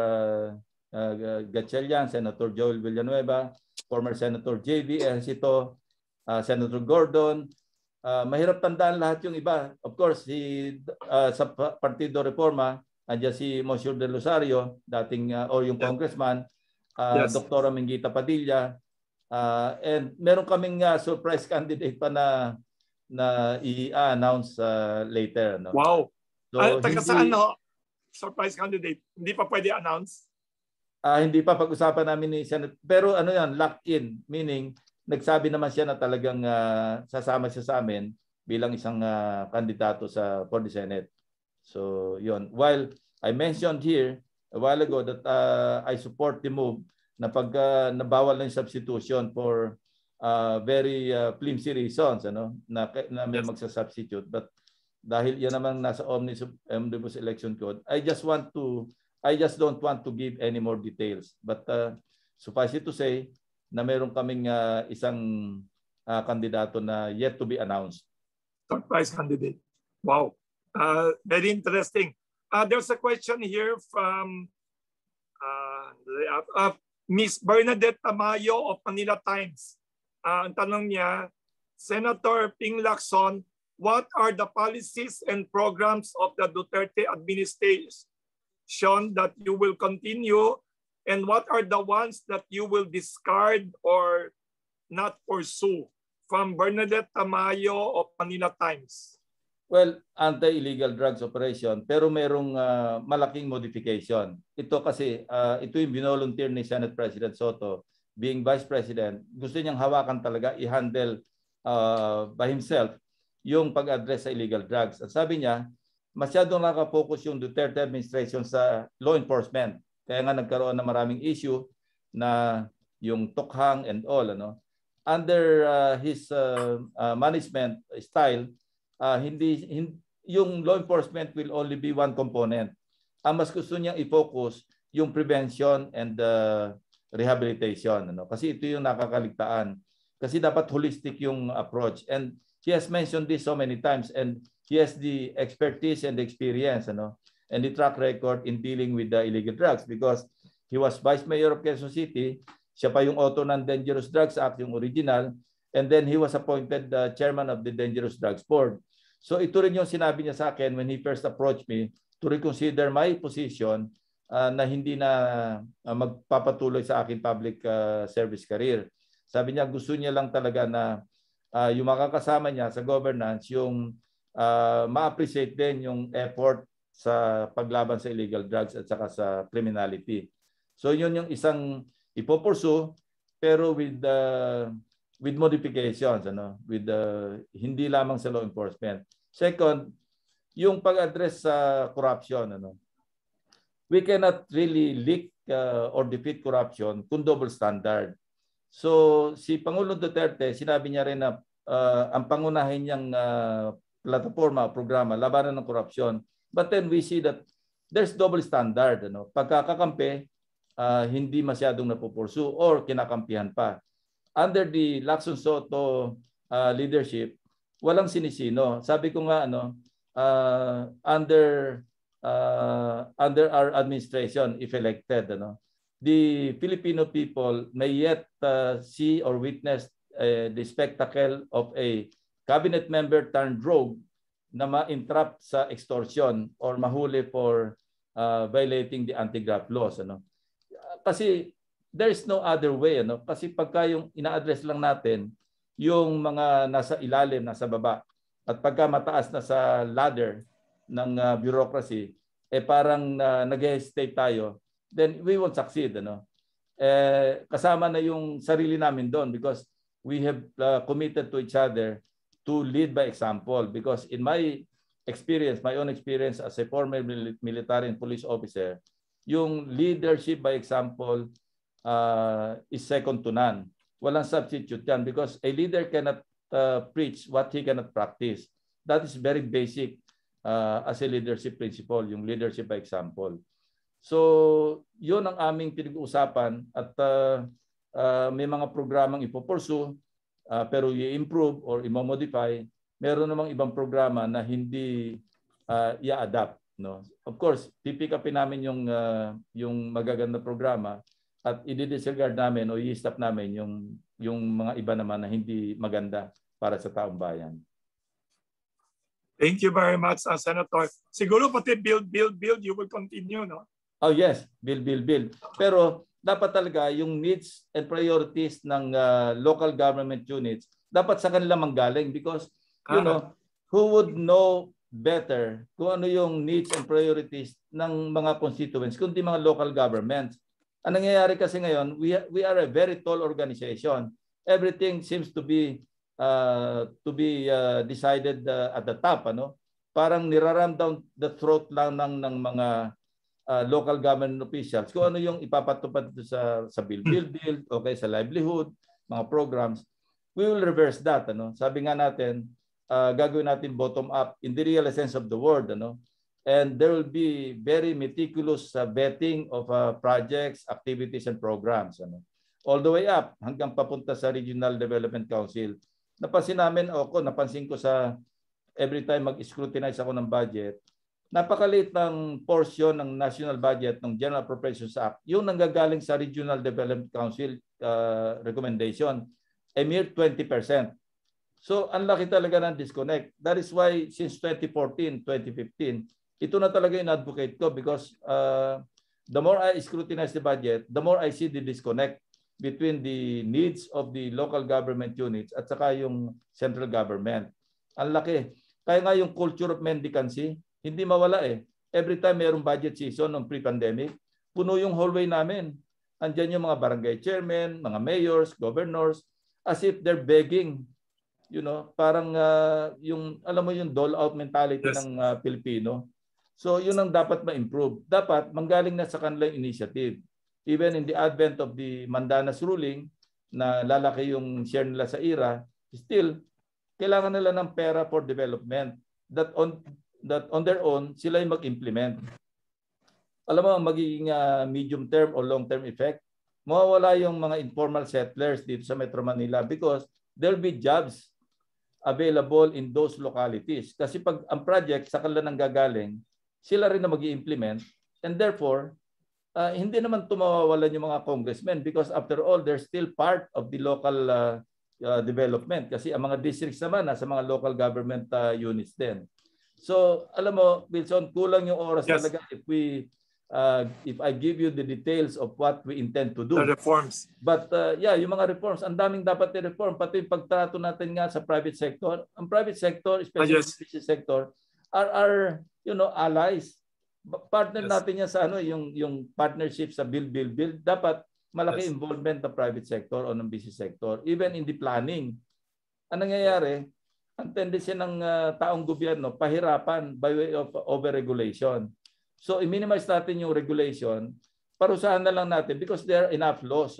Gatchalian, Senator Joel Villanueva, former Senator J.V. Ejercito, Senator Gordon. Mahirap tandaan lahat yung iba. Of course, sa Partido Reforma, andyan si Monsieur De Rosario, dating o yung congressman, Yes. Dr. Mingita Padilla, and meron kaming surprise candidate pa na i-announce later. Wow. So, taga saan surprise candidate? Hindi pa pwede announce? Hindi pa pag-usapan namin ni Senate. Pero yan, locked in. Meaning, nagsabi naman siya na talagang sasama siya sa amin bilang isang kandidato for the Senate. So, yun. While I mentioned here a while ago that I support the move na pag nabawal ng substitution for very flimsy reasons, na may magsa-substitute. But dahil yan naman nasa Omnibus Election Code, I just don't want to give any more details. But suffice it to say na meron kaming isang kandidato na yet to be announced. Surprise candidate. Wow. Very interesting. There's a question here from Miss Bernadette Tamayo of Manila Times. Ang tanong niya, Senator Ping Lacson, what are the policies and programs of the Duterte administration that you will continue, and what are the ones that you will discard or not pursue? From Bernadette Tamayo of Manila Times. Well, anti-illegal drugs operation, pero merong malaking modification. Ito kasi, ito yung binolunteer ni Senate President Soto, being Vice President, gusto niyang hawakan talaga, i-handle by himself yung pag-address sa illegal drugs. At sabi niya, masyadong nakapokus yung Duterte administration sa law enforcement. Kaya nga nagkaroon ng maraming issue na yung tukhang and all. Under his management style, yung law enforcement will only be one component. Ang mas gusto niyang i-focus yung prevention and rehabilitation. Kasi ito yung nakakaligtaan. Kasi dapat holistic yung approach. And he has mentioned this so many times, and he has the expertise and the experience and the track record in dealing with the illegal drugs because he was Vice Mayor of Quezon City. Siya pa yung author ng Dangerous Drugs Act, yung original. And then he was appointed chairman of the Dangerous Drugs Board. So ito rin yung sinabi niya sa akin when he first approached me to reconsider my position na hindi na magpapatuloy sa akin public service career. Sabi niya gusto niya lang talaga na yung makakasama niya sa governance, yung ma-appreciate din yung effort sa paglaban sa illegal drugs at saka sa criminality. So yun yung isang ipopursu. pero with modifications, with hindi lamang sa law enforcement. Second, yung pag-address sa corruption, we cannot really lick or defeat corruption kung double standard. So si Pangulong Duterte, sinabi niya rin na ang pangunahin niyang plataforma, programa, labanan ng korupsyon. But then we see that there's double standard. Pagkakakampi, hindi masyadong napupursu or kinakampihan pa. Under the Lacson Soto leadership, walang sinisino. Sabi ko nga, under our administration, if elected, the Filipino people may yet see or witness the spectacle of a cabinet member turned rogue na ma-entrap sa extortion or mahuli for violating the anti-graft laws. Kasi there is no other way. Kasi pagka yung ina-address lang natin yung mga nasa ilalim, nasa baba, at pagka mataas na sa ladder ng bureaucracy, parang nag-hesitate tayo, then we won't succeed. Kasama na yung sarili namin doon because we have committed to each other to lead by example. Because in my experience, my own experience as a former military and police officer, yung leadership by example is second to none. Walang substitute yan because a leader cannot preach what he cannot practice. That is very basic as a leadership principle, yung leadership by example. So, yun ang aming pinag-uusapan at may mga programang ipopursu pero i-improve or i-modify. Meron namang ibang programa na hindi i-adapt. Of course, pipick upin namin yung magaganda programa at i-disregard namin o i-stop namin yung mga iba naman na hindi maganda para sa taong bayan. Thank you very much, Senator. Siguro pati build, you will continue, no? Oh yes, build. Pero dapat talaga yung needs and priorities ng local government units dapat sa kanila manggaling because who would know better kung ano yung needs and priorities ng mga constituents kundi mga local governments. Ang nangyayari kasi ngayon, we are a very tall organization. Everything seems to be decided at the top, Parang niraram down the throat lang ng mga local government officials kung ano yung ipapatupad sa build, okay, sa livelihood, mga programs. We will reverse that. Sabi nga natin, gagawin natin bottom up in the real sense of the word. And there will be very meticulous vetting of projects, activities, and programs. All the way up hanggang papunta sa Regional Development Council. Napansin ko sa every time mag-scrutinize ako ng budget, napakaliit ng portion ng national budget ng General Appropriations Act, yung nanggagaling sa Regional Development Council recommendation, a mere 20%. So, ang laki talaga ng disconnect. That is why since 2014, 2015, ito na talaga yung advocate ko because the more I scrutinize the budget, the more I see the disconnect between the needs of the local government units at saka yung central government. Ang laki. Kaya nga yung culture of mendicancy, hindi mawala eh. Every time mayroong budget season ng pre-pandemic, puno yung hallway namin. Andiyan yung mga barangay chairmen, mga mayors, governors, as if they're begging. Parang yung, alam mo yung dole-out mentality ng Pilipino. So yun ang dapat ma-improve. Dapat manggaling na sa kanilang initiative. Even in the advent of the Mandanas ruling, na lalaki yung share nila sa IRA, still, kailangan nila ng pera for development. That on their own, sila yung mag-implement. Alam mo, magiging medium term or long term effect, mawawala yung mga informal settlers dito sa Metro Manila because there'll be jobs available in those localities. Kasi pag ang project sa kanila nang gagaling, sila rin na mag-i-implement and therefore, hindi naman tumawawalan yung mga congressmen because after all, they're still part of the local development kasi ang mga districts naman nasa mga local government units din. So, alam mo, Wilson, kulang yung oras talaga if I give you the details of what we intend to do. The reforms. But yung mga reforms, ang daming dapat i-reform. Pati yung pagtrato natin nga sa private sector. Ang private sector, especially the business sector, are allies. Partner natin yan sa yung partnership sa build. Dapat malaki involvement ng private sector o ng business sector, even in the planning. Ang nangyayari, ang tendency ng taong gobyerno, pahirapan by way of over-regulation. So, i-minimize natin yung regulation, parusahan na lang natin because there are enough laws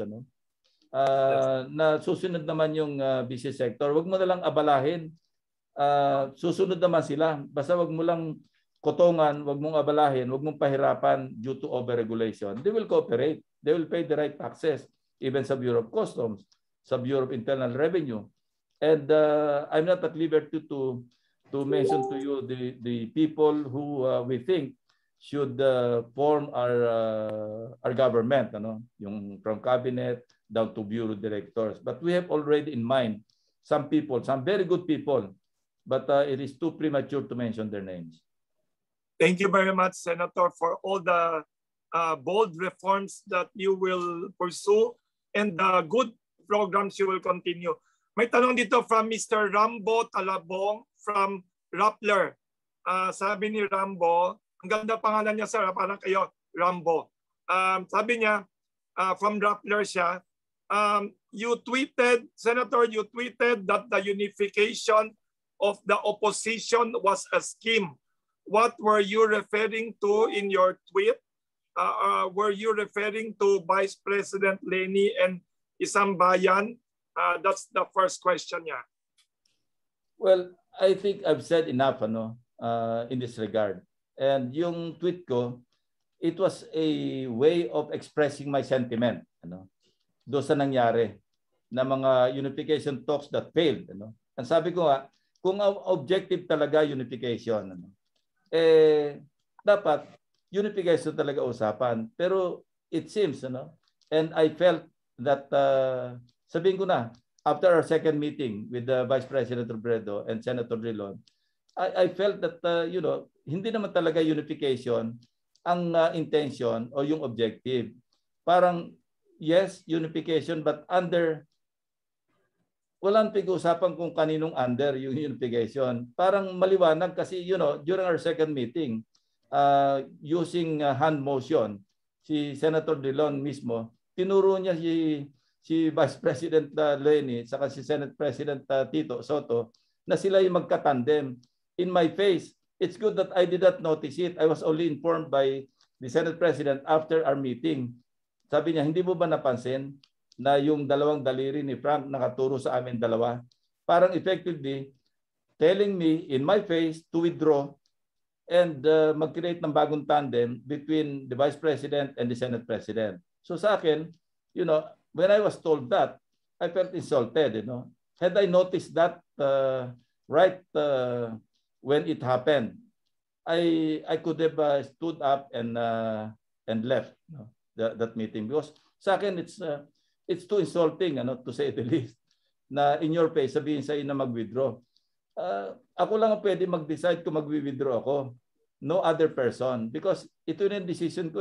na susunod naman yung business sector. Huwag mo na lang abalahin. Susunod naman sila. Basta huwag mo lang kotongan, huwag mong abalahin, huwag mong pahirapan due to over-regulation. They will cooperate. They will pay the right taxes, even sa Bureau of Customs, sa Bureau of Internal Revenue. And I'm not at liberty to mention to you the people who we think should form our government, yung from cabinet down to bureau directors. But we have already in mind some people, some very good people, but it is too premature to mention their names. Thank you very much, Senator, for all the bold reforms that you will pursue and the good programs you will continue. May tanong dito from Mr. Rambo Talabong from Rappler. Sabi ni Rambo, ang ganda pangalan niya, sir, parang kayo, Rambo. Sabi niya, from Rappler siya, you tweeted, Senator, you tweeted that the unification of the opposition was a scheme. What were you referring to in your tweet? Were you referring to Vice President Leni and Isang Bayan? That's the first question niya. Well, I think I've said enough in this regard. And yung tweet ko, it was a way of expressing my sentiment doon sa nangyari na mga unification talks that failed. Ang sabi ko nga, kung objective talaga unification, dapat unification talaga usapan. Pero it seems, and I felt that, sabihin ko na, after our second meeting with the Vice President Robredo and Senator Drilon, I felt that, hindi naman talaga unification ang intention o yung objective. Parang, yes, unification, but under, walang pag-usapan kung kaninong under yung unification. Parang maliwanag kasi, during our second meeting, using hand motion, si Senator Drilon mismo, tinuro niya si Vice President Leni saka si Senate President Tito Soto na sila yung magkatandem. In my face, it's good that I did not notice it. I was only informed by the Senate President after our meeting. Sabi niya, hindi mo ba napansin na yung dalawang daliri ni Frank nakaturo sa amin dalawa? Parang effectively telling me in my face to withdraw and mag-create ng bagong tandem between the Vice President and the Senate President. So sa akin, when I was told that, I felt insulted. Had I noticed that right when it happened, I could have stood up and left that meeting because sa akin it's too insulting, to say the least, na in your face sabihin sa iyo na mag-withdraw. Ako lang ang pwede mag-decide kung mag-withdraw ako, no other person, because ito yung decision ko .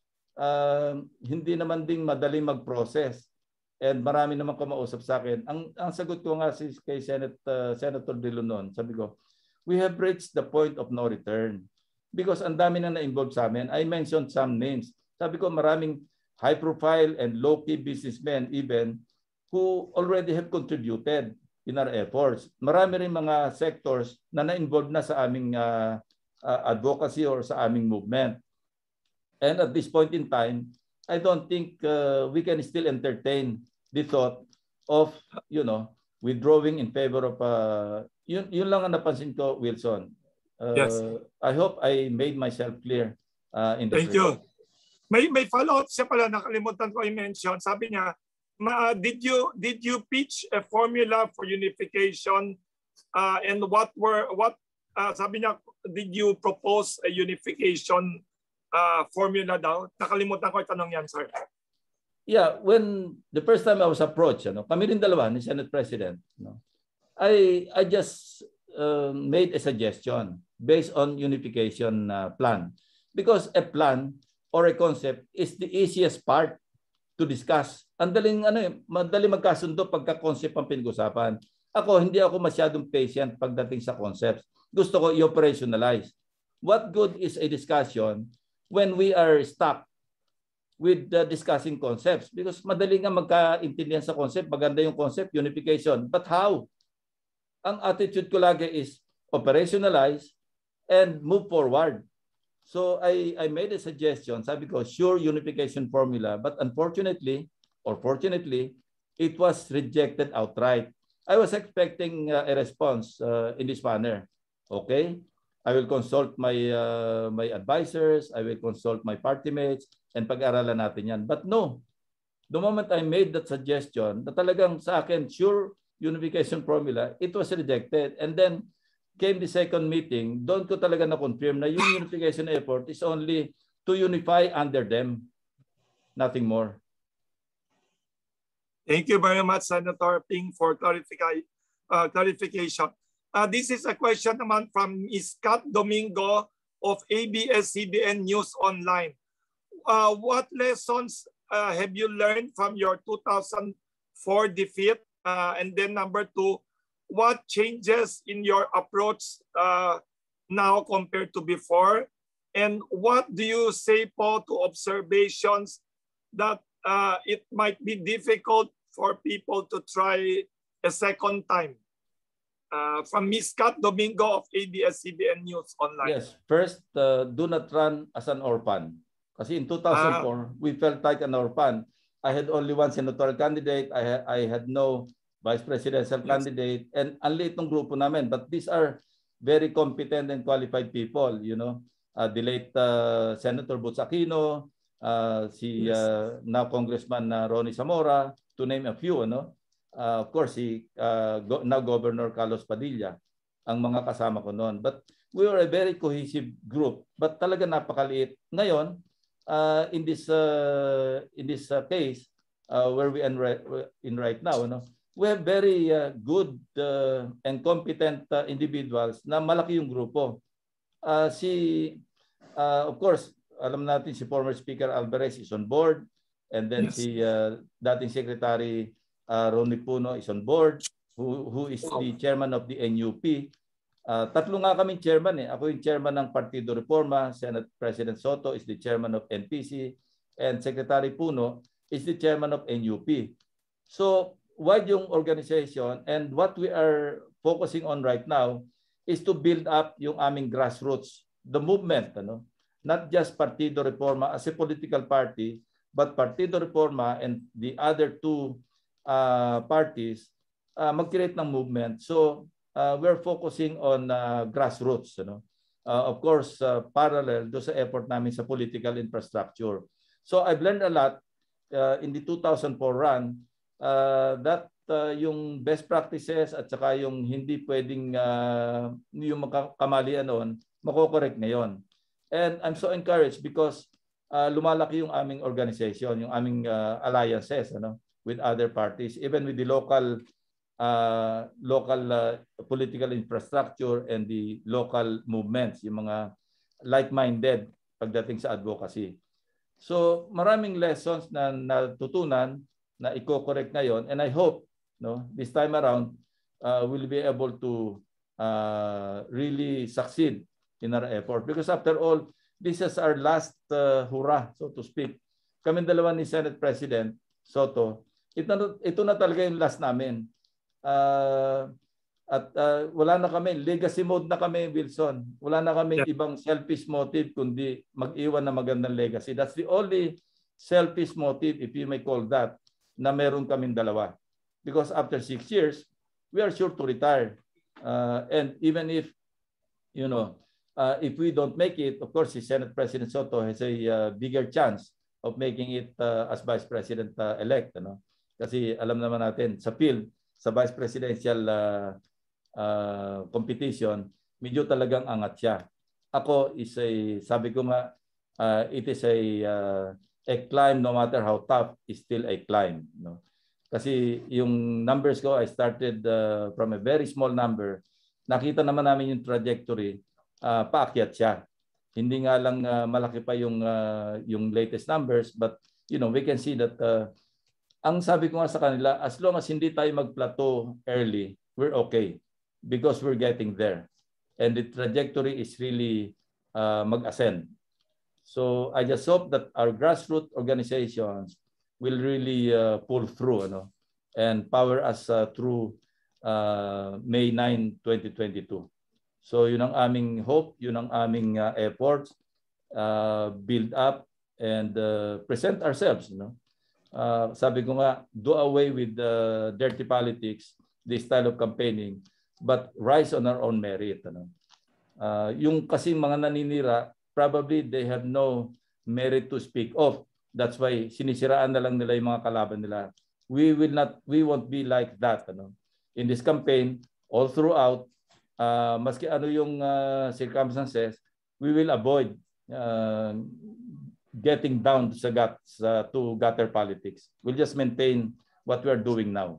Hindi naman ding madaling mag-process and marami naman kumausap sa akin. Ang sagot ko nga kay Senator Drilon, sabi ko, we have reached the point of no return because ang dami na na-involved sa amin. I mentioned some names. Sabi ko, maraming high-profile and low-key businessmen even who already have contributed in our efforts. Marami rin mga sectors na na-involved na sa aming advocacy or sa aming movement. And at this point in time, I don't think we can still entertain the thought of, withdrawing in favor of, yun lang ang napansin ko, Wilson. Yes. I hope I made myself clear in this Thank you. May follow-up siya pala, nakalimutan ko i-mention. Sabi niya, did you pitch a formula for unification and sabi niya, did you propose a unification formula daw? Nakalimutan ko itanong yan, sir. Yeah, when the first time I was approached, kami rin dalawa ni Senate President, I just made a suggestion based on unification plan. Because a plan or a concept is the easiest part to discuss. Ang madali magkasundo pagka concept ang pinag-usapan. Hindi ako masyadong patient pagdating sa concepts. Gusto ko i-operationalize. What good is a discussion when we are stuck with discussing concepts because madali nga magkaintindihan sa concept, maganda yung concept, unification. But how? Ang attitude ko lagi is operationalize and move forward. So I made a suggestion, sabi ko, sure unification formula, but unfortunately, or fortunately, it was rejected outright. I was expecting a response in this manner. Okay, I will consult my my advisors, I will consult my party mates, and pag-aralan natin yan. But no, the moment I made that suggestion, na talagang sa akin, sure unification formula, it was rejected. And then came the second meeting, doon ko talaga na-confirm na yung unification effort is only to unify under them, nothing more. Thank you very much, Senator Ping, for clarification. This is a question naman from Scott Domingo of ABS-CBN News Online. What lessons have you learned from your 2004 defeat? And then number two, what changes in your approach now compared to before? And what do you say, Paul, to observations that it might be difficult for people to try a second time? From Ms. Kat Domingo of ABS-CBN News Online. Yes, first, do not run as an orphan. Kasi in 2004, we felt like an orphan. I had only one senatorial candidate. I had no vice presidential candidate. And ang liit ng grupo namin. But these are very competent and qualified people, you know. The late Senator Butz Aquino, si now Congressman Ronnie Zamora, to name a few, ano. Of course, si now Governor Carlos Padilla, ang mga kasama ko noon. But we were a very cohesive group. But talaga napakaliit. Ngayon, in this case, where we are in right now, no, we have very good and competent individuals na malaki yung grupo. Of course, alam natin si former Speaker Alvarez is on board, and then si dating Secretary Ronnie Puno is on board, who is the chairman of the NUP. Tatlo nga kaming chairman eh. Ako yung chairman ng Partido Reforma, Senate President Soto is the chairman of NPC, and Secretary Puno is the chairman of NUP. So, wide yung organization, and what we are focusing on right now is to build up yung aming grassroots, the movement, ano? Not just Partido Reforma as a political party, but Partido Reforma and the other two parties mag-create ng movement. So we're focusing on grassroots, you know. Of course, parallel do sa effort namin sa political infrastructure. So I've learned a lot in the 2004 run that yung best practices at saka yung hindi pwedeng yung kamalian noon, mako-correct ngayon. And I'm so encouraged because lumalaki yung aming organization, yung aming alliances, ano, with other parties, even with the local political infrastructure and the local movements, yung mga like-minded pagdating sa advocacy. So maraming lessons na natutunan na i-correct ngayon, and I hope, no, this time around we'll be able to really succeed in our effort, because after all, this is our last hurrah, so to speak. Kami dalawa ni Senate President Soto, ito na talaga yung last namin. Wala na kami, legacy mode na kami, Wilson. Wala na kami ibang selfish motive kundi mag-iwan na magandang legacy. That's the only selfish motive, if you may call that, na meron kaming dalawa. Because after 6 years, we are sure to retire. And even if, you know, if we don't make it, of course, si Senate President Soto has a bigger chance of making it as Vice President-elect. Ano? Kasi alam naman natin, sa field, sa Vice Presidential competition, medyo talagang angat siya. Ako, sabi ko nga, it is a climb, no matter how tough, is still a climb. No? Kasi yung numbers ko, I started from a very small number. Nakita naman namin yung trajectory, paakyat siya. Hindi nga lang malaki pa yung latest numbers, but you know, we can see that ang sabi ko nga sa kanila, as long as hindi tayo mag-plateau early, we're okay because we're getting there. And the trajectory is really mag-ascend. So I just hope that our grassroots organizations will really pull through, and power us through May 9, 2022. So yun ang aming hope, yun ang aming efforts, build up and present ourselves. Sabi ko nga, do away with dirty politics, this style of campaigning, but rise on our own merit. Yung kasi mga naninira, probably they have no merit to speak of. That's why sinisiraan na lang nila yung mga kalaban nila. We won't be like that. In this campaign, all throughout, maski ano yung circumstances, we will avoid getting down to gutter politics. We'll just maintain what we are doing now.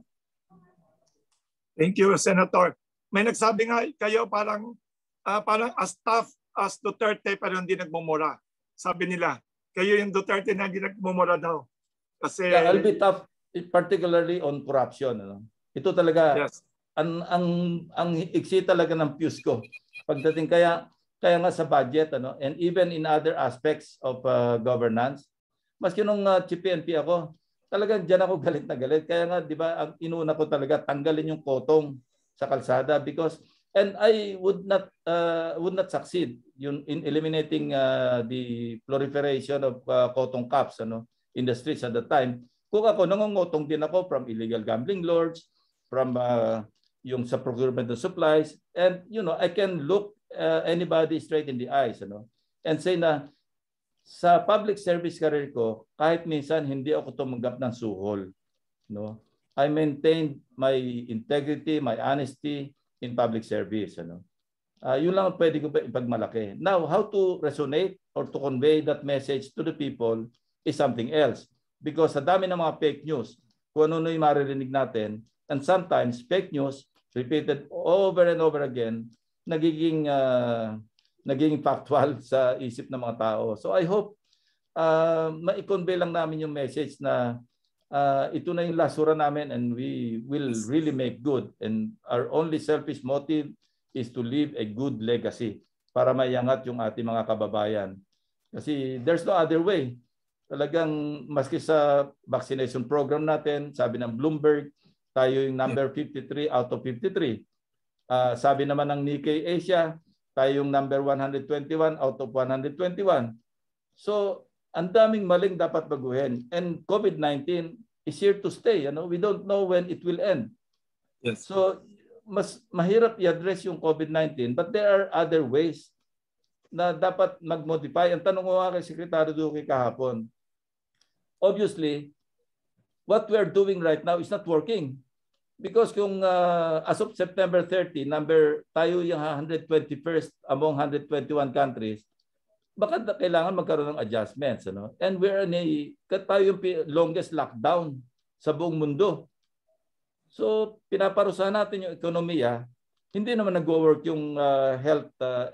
Thank you, Senator. May nagsabi nga kayo parang as tough as Duterte pero hindi nagmumura. Sabi nila, kayo yung Duterte na hindi nagmumura daw. Kasi I'll be tough, particularly on corruption. Ito talaga, yes. ang iksi talaga ng fuse ko. Pagdating kaya nga sa budget, and even in other aspects of governance, maski nung PNP ako, talagang diyan ako galit na galit. Kaya nga, di ba, ang inuna ko talaga, tanggalin yung kotong sa kalsada because, and I would not succeed in eliminating the proliferation of kotong cups in the streets at the time. Kung ako, nangungutong din ako from illegal gambling lords, from yung sa procurement of supplies, and I can look anybody straight in the eyes, and say na sa public service career ko, kahit minsan hindi ako tumanggap ng suhol, I maintained my integrity, my honesty in public service, yun lang ang pwede ko ipagmalaki. Now, how to resonate or to convey that message to the people is something else, because sa dami ng mga fake news, kung ano yung maririnig natin, and sometimes fake news repeated over and over again, nagiging factual sa isip ng mga tao. So I hope ma-convey lang namin yung message na ito na yung lasura namin and we will really make good. And our only selfish motive is to leave a good legacy para maiangat yung ating mga kababayan. Kasi there's no other way. Talagang maski sa vaccination program natin, sabi ng Bloomberg, tayo yung number 53 out of 53. Sabi naman ng Nikkei Asia, tayo yung number 121 out of 121. So, ang daming maling dapat baguhin. And COVID-19 is here to stay. We don't know when it will end. Yes. So, mas mahirap i-address yung COVID-19, but there are other ways na dapat mag-modify. Ang tanong ko nga kay Secretary Duque kahapon, obviously, what we are doing right now is not working. Because kung as of September 30, tayo yung 121st among 121 countries, baka kailangan magkaroon ng adjustments. And we're tayo yung longest lockdown sa buong mundo. So pinaparusahan natin yung ekonomiya, hindi naman nag-work yung health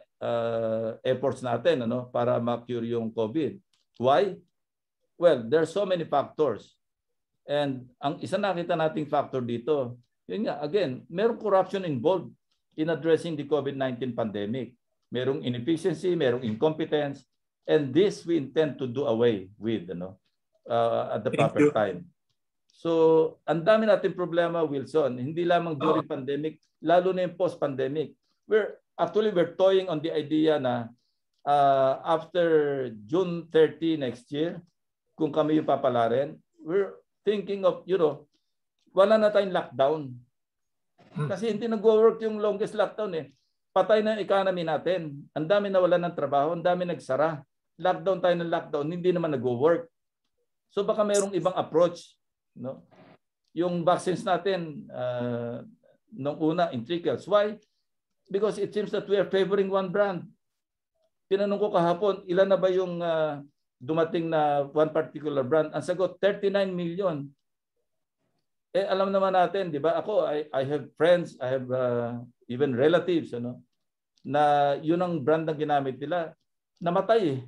efforts natin para ma-cure yung COVID. Why? Well, there are so many factors. And ang isa nakita nating factor dito, yun nga, again, merong corruption involved in addressing the COVID-19 pandemic. Merong inefficiency, merong incompetence, and this we intend to do away with at the proper time. So, ang dami nating problema, Wilson, hindi lamang during pandemic, lalo na yung post-pandemic. We're toying on the idea na after June 30 next year, kung kami yung papalarin, we're thinking of, wala na tayong lockdown. Kasi hindi nag-work yung longest lockdown eh. Patay na yung economy natin. Ang dami nawalan ng trabaho, ang dami nagsara. Lockdown tayo ng lockdown, hindi naman nag-work. So baka mayroong ibang approach. Yung vaccines natin, nung una, in trickles. Why? Because it seems that we are favoring one brand. Tinanong ko kahapon, ilan na ba yung dumating na one particular brand? Ang sagot, 39 million. Alam naman natin, di ba? Ako, I have friends, I have even relatives, na yun ang brand na ginamit nila, namatay eh.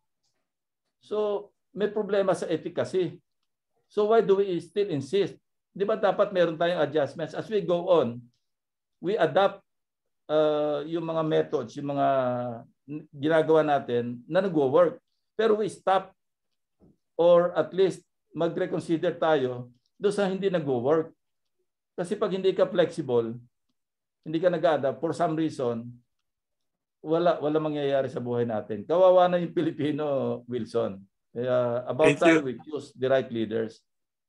So, may problema sa efficacy. So, why do we still insist? Di ba dapat meron tayong adjustments? As we go on, we adapt yung mga methods, yung mga ginagawa natin na nag-work. Pero we stop or at least mag-reconsider tayo doon sa hindi nag-work. Kasi pag hindi ka flexible, hindi ka nag-adapt for some reason, wala mangyayari sa buhay natin. Kawawa na yung Pilipino, Wilson. About time we choose the right leaders.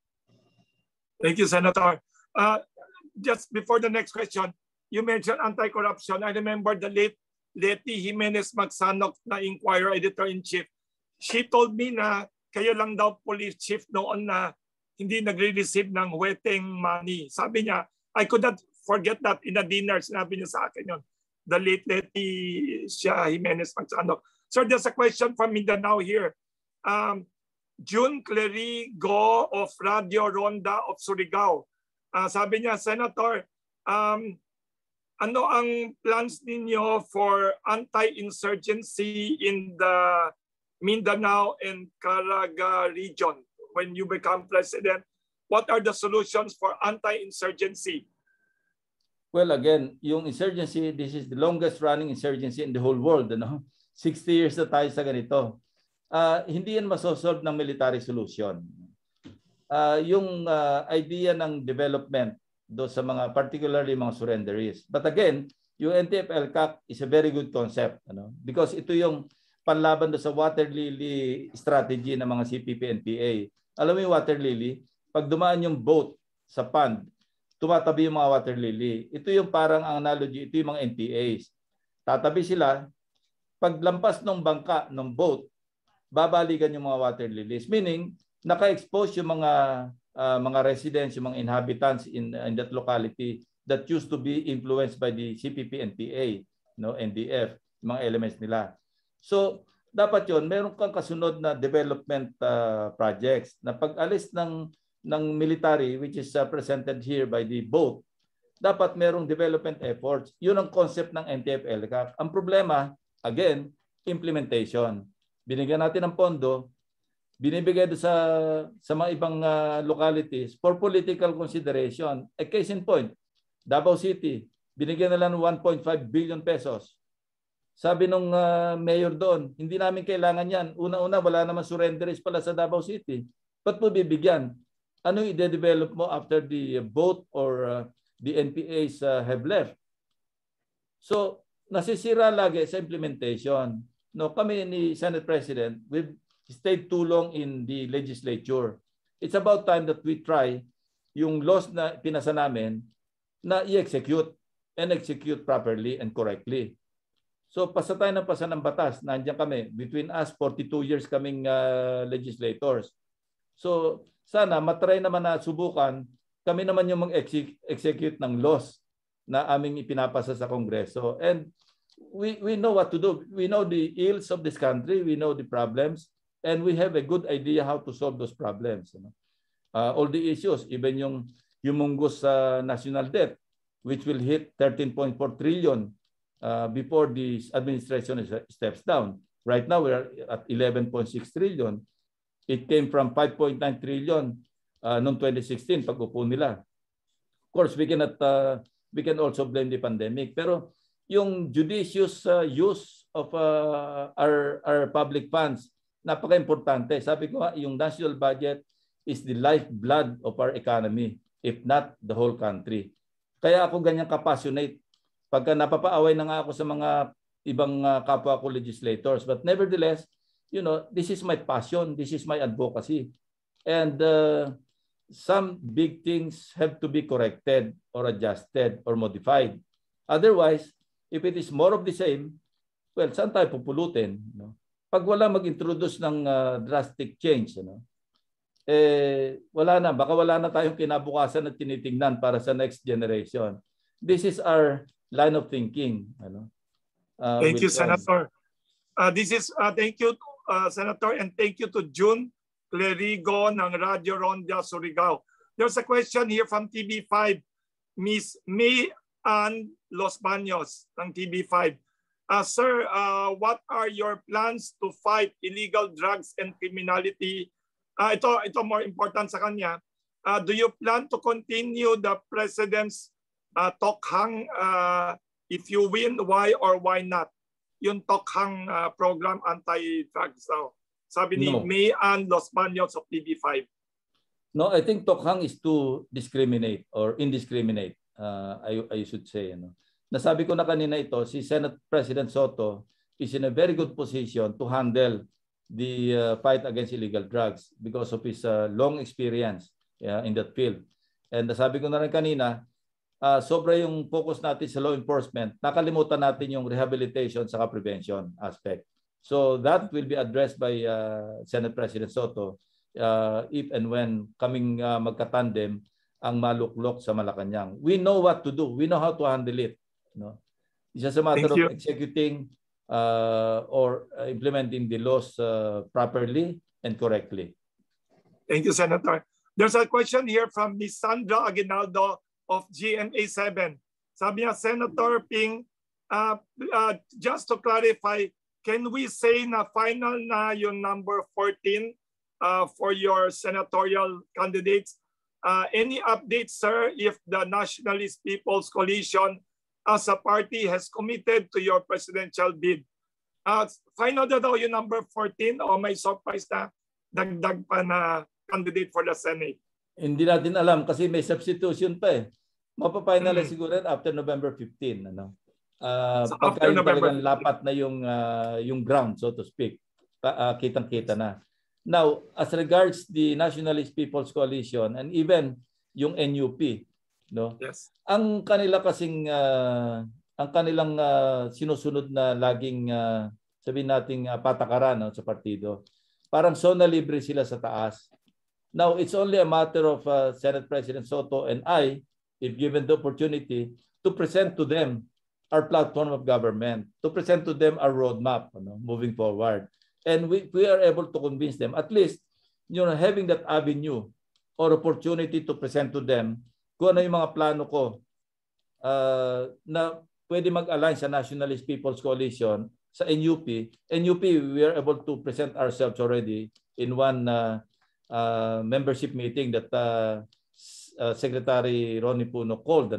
Thank you, Senator. Just before the next question, you mentioned anti-corruption. I remember the late Leti Jimenez Magsanok na Inquirer Editor-in-Chief. She told me na kayo lang daw police chief noon na hindi nagre-receive ng weteng money. Sabi niya, I could not forget that in a dinner. Sinabi niya sa akin yun. The late Leti Jimenez Magsanok. So there's a question from Mindanao here. June Clerigo of Radio Ronda of Surigao. Sabi niya, Senator, ano ang plans ninyo for anti-insurgency in the Mindanao and Caraga region when you become president? What are the solutions for anti-insurgency? Well, again, yung insurgency, this is the longest running insurgency in the whole world. 60 years na tayo sa ganito. Hindi yan masosolve ng military solution. Yung idea ng development do sa mga particularly mga surrenderies. But again, yung NTF-LCAC is a very good concept, because ito yung panlaban do sa water lily strategy ng mga CPP-NPA. Alam mo yung water lily, pag dumaan yung boat sa pond, tumatabi yung mga water lily. Ito yung parang ang analogy, ito yung mga NPAs. Tatabi sila, pag lampas ng bangka, ng boat, babalikan yung mga water lilies. Meaning, naka-expose yung mga residents, yung mga inhabitants in that locality that used to be influenced by the CPP-NPA, NDF, mga elements nila. So, dapat yon meron kang kasunod na development projects na pag-alis ng military, which is presented here by the boat, dapat merong development efforts. Yun ang concept ng NTF-LCAC. Ang problema, again, implementation. Binigyan natin ng pondo, binibigay doon sa mga ibang localities for political consideration. A case in point, Davao City, binigyan nila ng 1.5 billion pesos. Sabi nung mayor doon, hindi namin kailangan yan. Una-una, wala naman surrenderies pala sa Davao City. Ba't mo bibigyan? Ano i-develop mo after the boat or the NPAs have left? So, nasisira lagi sa implementation. No, kami ni Senate President, we've stayed too long in the legislature. It's about time that we try yung laws na pinasa namin na i-execute and execute properly and correctly. So pasa tayo ng pasa ng batas. Nandiyan kami. Between us, 42 years kaming legislators. So sana matry naman na subukan. Kami naman yung mag-execute ng laws na aming ipinapasa sa Kongreso. And we know what to do. We know the ills of this country. We know the problems. And we have a good idea how to solve those problems. All the issues, even yung humongous national debt, which will hit 13.4 trillion before the administration steps down. Right now, we are at 11.6 trillion. It came from 5.9 trillion noong 2016 pag-upo nila. Of course, we can also blame the pandemic. Pero yung judicious use of our public funds, napaka-importante. Sabi ko, yung national budget is the lifeblood of our economy, if not the whole country. Kaya ako ganyan ka-passionate. Pagka napapaaway na nga ako sa mga ibang kapwa ko legislators. But nevertheless, this is my passion. This is my advocacy. And some big things have to be corrected or adjusted or modified. Otherwise, if it is more of the same, well, saan tayo pupulutin? Pag wala mag-introduce ng drastic change, wala na. Baka wala na tayong kinabukasan at tinitingnan para sa next generation. This is our line of thinking. Thank you, Senator. Thank you, Senator, and thank you to June Clerigo ng Radio Ronda Surigao. There's a question here from TV5, Miss May Ann Los Baños ng TV5. Sir, what are your plans to fight illegal drugs and criminality? Ito more important sa kanya. Do you plan to continue the President's Tokhang if you win, why or why not? Yung Tokhang program anti-drugs daw. Sabi ni May Ann Los Baños of TV5. No, I think tokhang is to discriminate or indiscriminate, I should say. Nasabi ko na kanina ito, si Senate President Soto is in a very good position to handle the fight against illegal drugs because of his long experience in that field. And nasabi ko na rin kanina, sobra yung focus natin sa law enforcement, nakalimutan natin yung rehabilitation sa prevention aspect. So that will be addressed by Senate President Soto if and when kaming magkatandem ang maluklok sa Malacanang. We know what to do. We know how to handle it. It's just a matter of executing or implementing the laws properly and correctly. Thank you, Senator. There's a question here from Ms. Sandra Aguinaldo of GMA7. Sabi niya, Senator Ping, just to clarify, can we say na final na yung number 14 for your senatorial candidates? Any updates, sir, if the Nationalist People's Coalition as a party has committed to your presidential bid? Final na daw yung number 14 o may surprise na dagdag pa na candidate for the Senate? Hindi natin alam kasi may substitution pa eh. Mapafinalize siguro after November 15. So pagka yung talagang lapat na yung ground, so to speak, kitang-kita na. Now, as regards the Nationalist People's Coalition and even yung NUP, yes. Ang kanila kasing ang kanilang sinusunod na laging sabihin nating patakaran sa partido, parang zona libre sila sa taas. Now, it's only a matter of Senate President Soto and I, if given the opportunity, to present to them our platform of government, to present to them our roadmap moving forward. And we are able to convince them, at least, having that avenue or opportunity to present to them kung ano yung mga plano ko na pwede mag-align sa Nationalist People's Coalition sa NUP. NUP, we are able to present ourselves already in one membership meeting that Secretary Ronnie Puno called.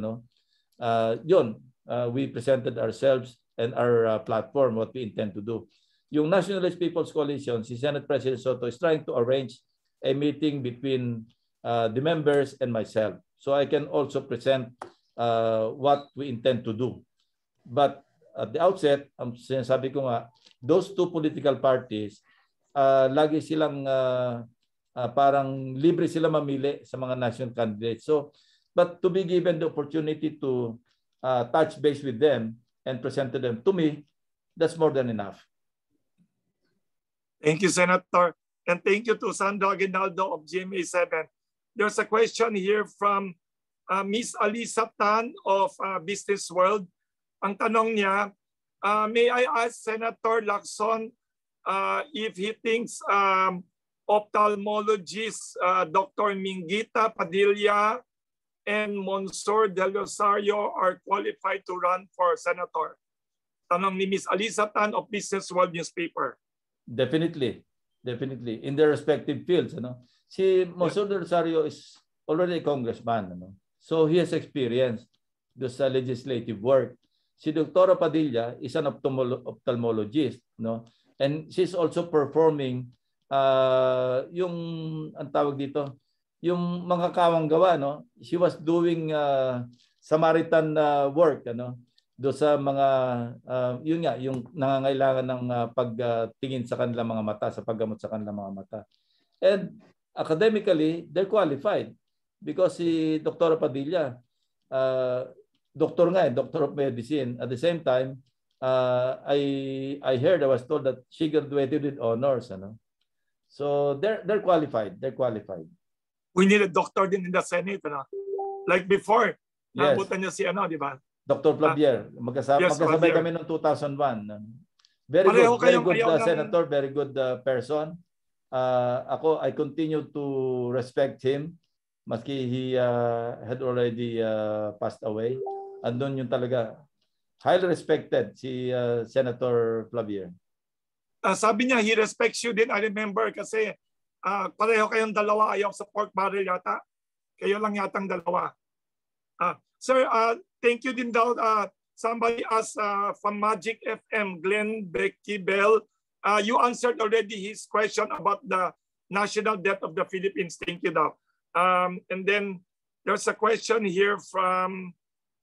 We presented ourselves and our platform, what we intend to do. Yung Nationalist People's Coalition, si Senate President Soto is trying to arrange a meeting between the members and myself. So I can also present what we intend to do. But at the outset, sinasabi ko nga, those two political parties, lagi silang parang libre sila mamili sa mga national candidates. So, but to be given the opportunity to touch base with them and present to them, to me, that's more than enough. Thank you, Senator. And thank you to Sandra Aguinaldo of GMA7. There's a question here from Ms. Alisa Tan of Business World. Ang tanong niya, may I ask Senator Lacson if he thinks ophthalmologist Dr. Mingita Padilla and Monsor Del Rosario are qualified to run for senator? Tanong ni Ms. Alisa Tan of Business World newspaper. Definitely. In their respective fields. Si Monsor Del Rosario is already a congressman. So he has experience sa legislative work. Si Dr. Padilla is an ophthalmologist. And she's also performing yung ang tawag dito, yung mga kawang gawa. She was doing Samaritan work. Do sa mga yun nga yung nangangailangan ng pagtingin sa kanilang mga mata, sa paggamot sa kanilang mga mata. And academically, they're qualified because si Dr. Padilla doctor of medicine. At the same time, I heard, I was told that she graduated with honors. So they're qualified. We need a doctor din in the Senate. Like before, yes. Nabutan niya si di ba? Dr. Flavier, magkasabay kami noong 2001. Very good senator, very good person. I continue to respect him maski he had already passed away. Andun yung talaga highly respected si Senator Flavier. Sabi niya he respects you din. I remember kasi pareho kayong dalawa ayaw sa pork barrel yata. Kayo lang yatang dalawa. Sir, thank you din daw. Somebody asked from Magic FM, Glenn Becky Bell You answered already his question about the national debt of the Philippines. Thank you daw. And then there's a question here from,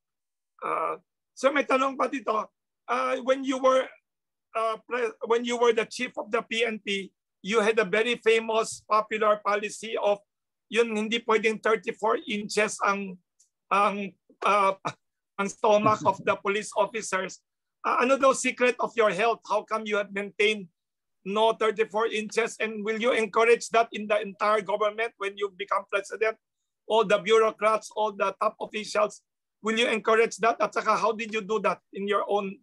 so may tanong pa dito, when you were the chief of the PNP, you had a very famous popular policy of yun hindi pwedeng 34 inches ang stomach of the police officers. Ano daw secret of your health? How come you have maintained no 34 inches? And will you encourage that in the entire government when you become president? All the bureaucrats, all the top officials, will you encourage that? At saka, how did you do that in your own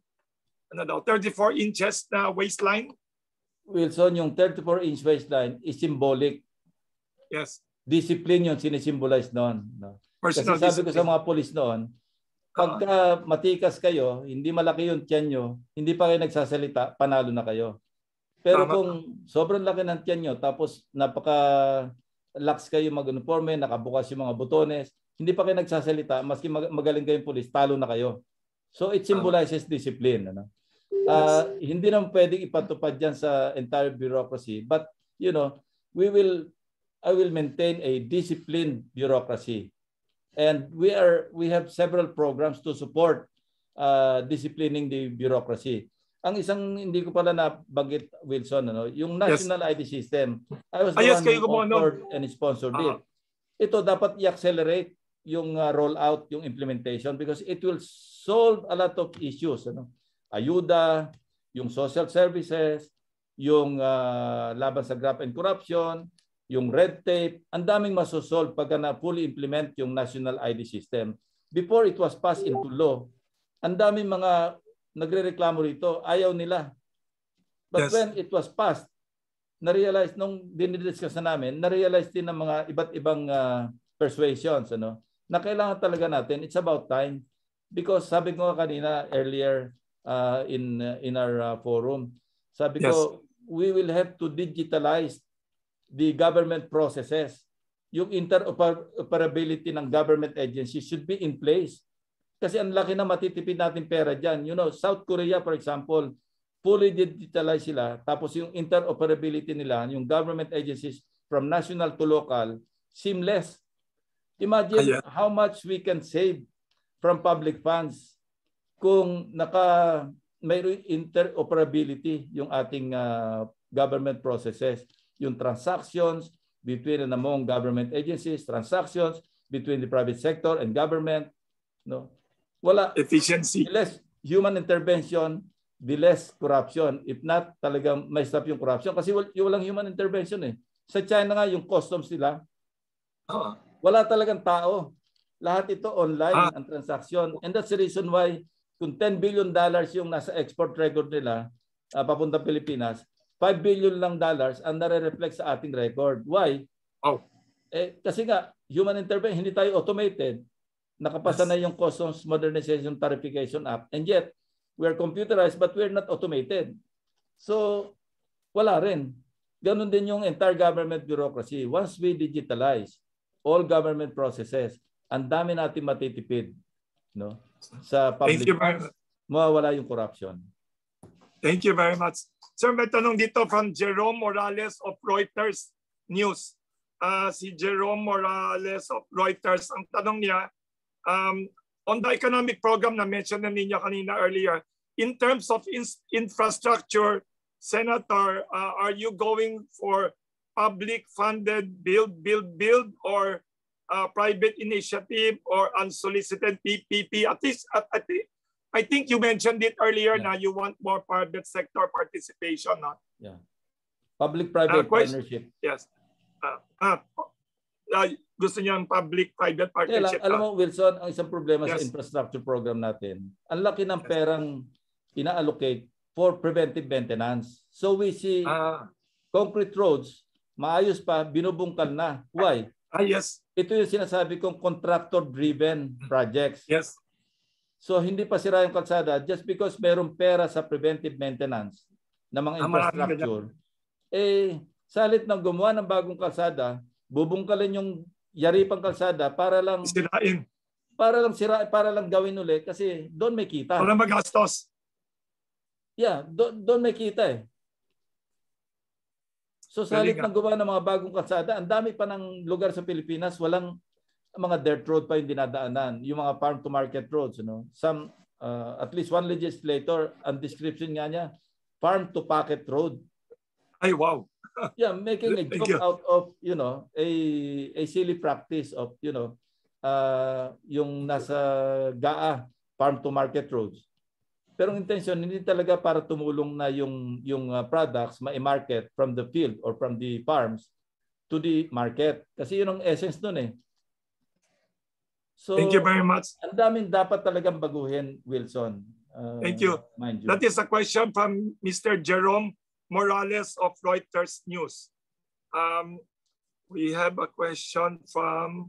34 inches na waistline? Wilson, yung 34-inch waistline is symbolic. Yes. Discipline yung sinisimbolize noon. No? Kasi sabi discipline. ko sa mga polis noon, pagka matikas kayo, hindi malaki yung tiyan nyo, hindi pa kayo nagsasalita, panalo na kayo. Pero kung sobrang laki ng tiyan nyo, tapos napaka-lax kayo mag-uniforme, nakabukas yung mga butones, hindi pa kayo nagsasalita, maski magaling kayong polis, talo na kayo. So it symbolizes discipline. Ano? Hindi naman pwedeng ipatupad yan sa entire bureaucracy. But, you know, I will maintain a disciplined bureaucracy. And we have several programs to support disciplining the bureaucracy. Ang isang hindi ko pala nabanggit, Wilson, yung National ID System. I was the one who offered and sponsored it. Ito dapat i-accelerate yung rollout, yung implementation because it will solve a lot of issues. Ayuda, yung social services, yung laban sa graft and corruption, yung red tape, ang daming masosolve pagka na fully implement yung national ID system. Before it was passed into law, ang daming mga nagrereklamo rito, ayaw nila. But when it was passed, na-realize, nung dinidiscuss namin, na-realize din ng mga iba't ibang persuasions, na kailangan talaga natin, it's about time. Because sabi ko kanina earlier in our forum, sabi ko, we will have to digitalize the government processes. Yung interoperability ng government agencies should be in place. Kasi ang laki na matitipid natin pera dyan. South Korea, for example, fully digitalized sila. Tapos yung interoperability nila, yung government agencies from national to local, seamless. Imagine how much we can save from public funds kung mayroong interoperability yung ating government processes. Yung transactions between and among government agencies, transactions between the private sector and government. Wala. Efficiency. The less human intervention, the less corruption. If not, talagang may stop yung corruption. Kasi walang human intervention eh. Sa China nga, yung customs nila, wala talagang tao. Lahat ito online ang transaction. And that's the reason why kung $10 billion yung nasa export record nila papunta Pilipinas, $5 billion lang ang nare-reflect sa ating record. Why? Kasi nga, human intervention, hindi tayo automated. Nakapasa na yung Customs Modernization Tarification Act. And yet, we are computerized but we are not automated. So, wala rin. Ganon din yung entire government bureaucracy. Once we digitalize all government processes, ang dami natin matitipid sa public funds, mawawala yung corruption. Thank you very much. Sir, may tanong dito from Jerome Morales of Reuters News. Si Jerome Morales of Reuters, ang tanong niya, on the economic program na mention na ninyo kanina earlier, in terms of infrastructure, Senator, are you going for public-funded build, or private initiative or unsolicited PPP? At least, I think you mentioned it earlier na you want more private sector participation. Yeah. Public-private partnership. Yes. Gusto niyo ang public-private partnership. Alam mo, Wilson, ang isang problema sa infrastructure program natin, ang laki ng perang ina-allocate for preventive maintenance. So we see concrete roads, maayos pa, binubungkal na. Why? Yes. Ito yung sinasabi kong contractor-driven projects. Yes. So hindi pa sira yung kalsada just because mayroong pera sa preventive maintenance ng mga infrastructure. Salit ng gumawa ng bagong kalsada, bubungkalin yung yaripang kalsada para lang sirain. Para lang gawin ulit kasi doon may kita. Para magastos. Yeah, doon may kita eh. So sa halip ng gawa ng mga bagong kalsada, ang dami pa ng lugar sa Pilipinas, walang mga dirt road pa yung dinadaanan, yung mga farm to market roads. Some, at least one legislator, ang description nga niya, farm to pocket road. Ay, wow. Yeah, making a joke out of, a silly practice of, yung nasa GAA, farm to market roads. Pero ang intention, hindi talaga para tumulong na yung products ma-market from the field or from the farms to the market. Kasi yun ang essence nun eh. So, thank you very much. Ang daming dapat talagang baguhin, Wilson. Thank you. That is a question from Mr. Jerome Morales of Reuters News. We have a question from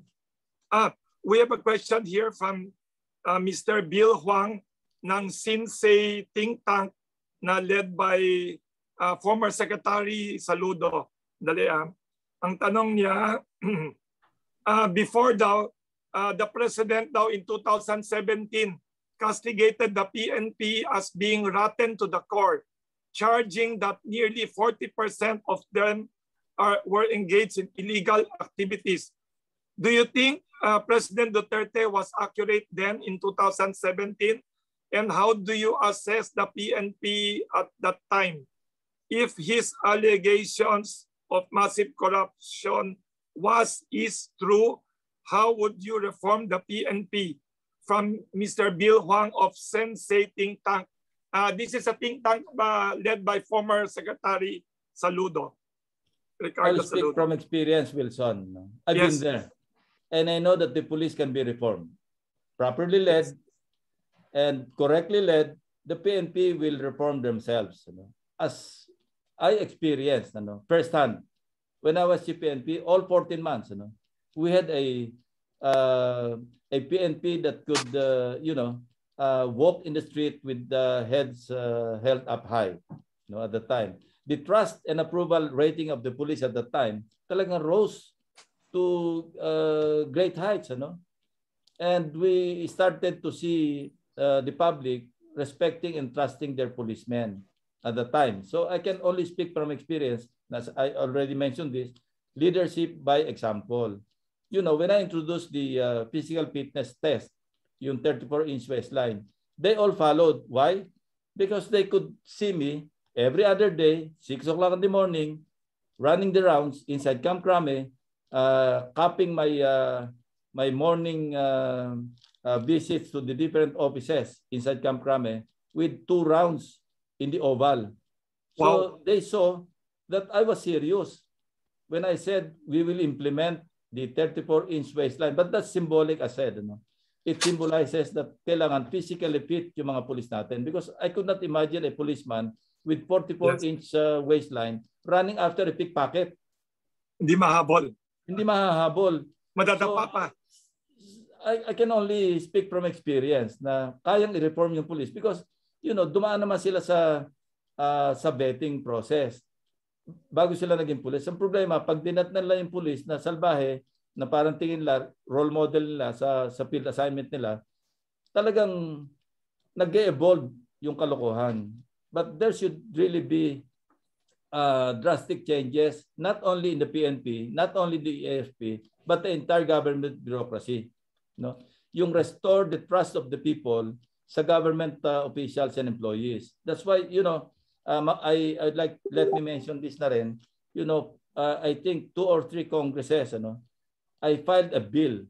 here from Mr. Bill Huang ng Sinsay think tank na led by former Secretary Saludo. Dali. Ang tanong niya, before daw, the President daw in 2017 castigated the PNP as being rotten to the core, charging that nearly 40% of them were engaged in illegal activities. Do you think President Duterte was accurate then in 2017? And how do you assess the PNP at that time? If his allegations of massive corruption is true, how would you reform the PNP? From Mr. Bill Huang of Sensei Think Tank. This is a think tank led by former Secretary Saludo. I'll speak from experience, Wilson. I've been there. And I know that the police can be reformed. Properly led and correctly led, the PNP will reform themselves. As I experienced firsthand, when I was PNP, all 14 months, we had a PNP that could, walk in the street with the heads held up high, at the time. The trust and approval rating of the police at the time talagang rose to great heights, and we started to see the public respecting and trusting their policemen at the time. So I can only speak from experience, as I already mentioned this, leadership by example. When I introduced the physical fitness test, yung 34-inch waistline, they all followed. Why? Because they could see me every other day, 6 o'clock in the morning, running the rounds inside Camp Crame, copying my morning visits to the different offices inside Camp Crame with 2 rounds in the oval. So they saw that I was serious when I said we will implement the 34-inch waistline. But that's symbolic, as I said. It symbolizes that kailangan physically fit yung mga police natin, because I could not imagine a policeman with 44-inch waistline running after a pickpocket. Hindi mahabol. Hindi mahahabol. Madadapa pa. I can only speak from experience na kayang i-reform yung police because, dumaan naman sila sa vetting process bago sila naging police. Ang problema, pag dinatnan nila yung police na salbahe, na parang tingin nila, role model nila sa field assignment nila, talagang nag-evolve yung kalokohan. But there should really be drastic changes, not only in the PNP, not only the AFP, but the entire government bureaucracy. Yung restore the trust of the people sa government officials and employees. That's why, I'd like, let me mention this na rin, I think 2 or 3 congresses, I filed a bill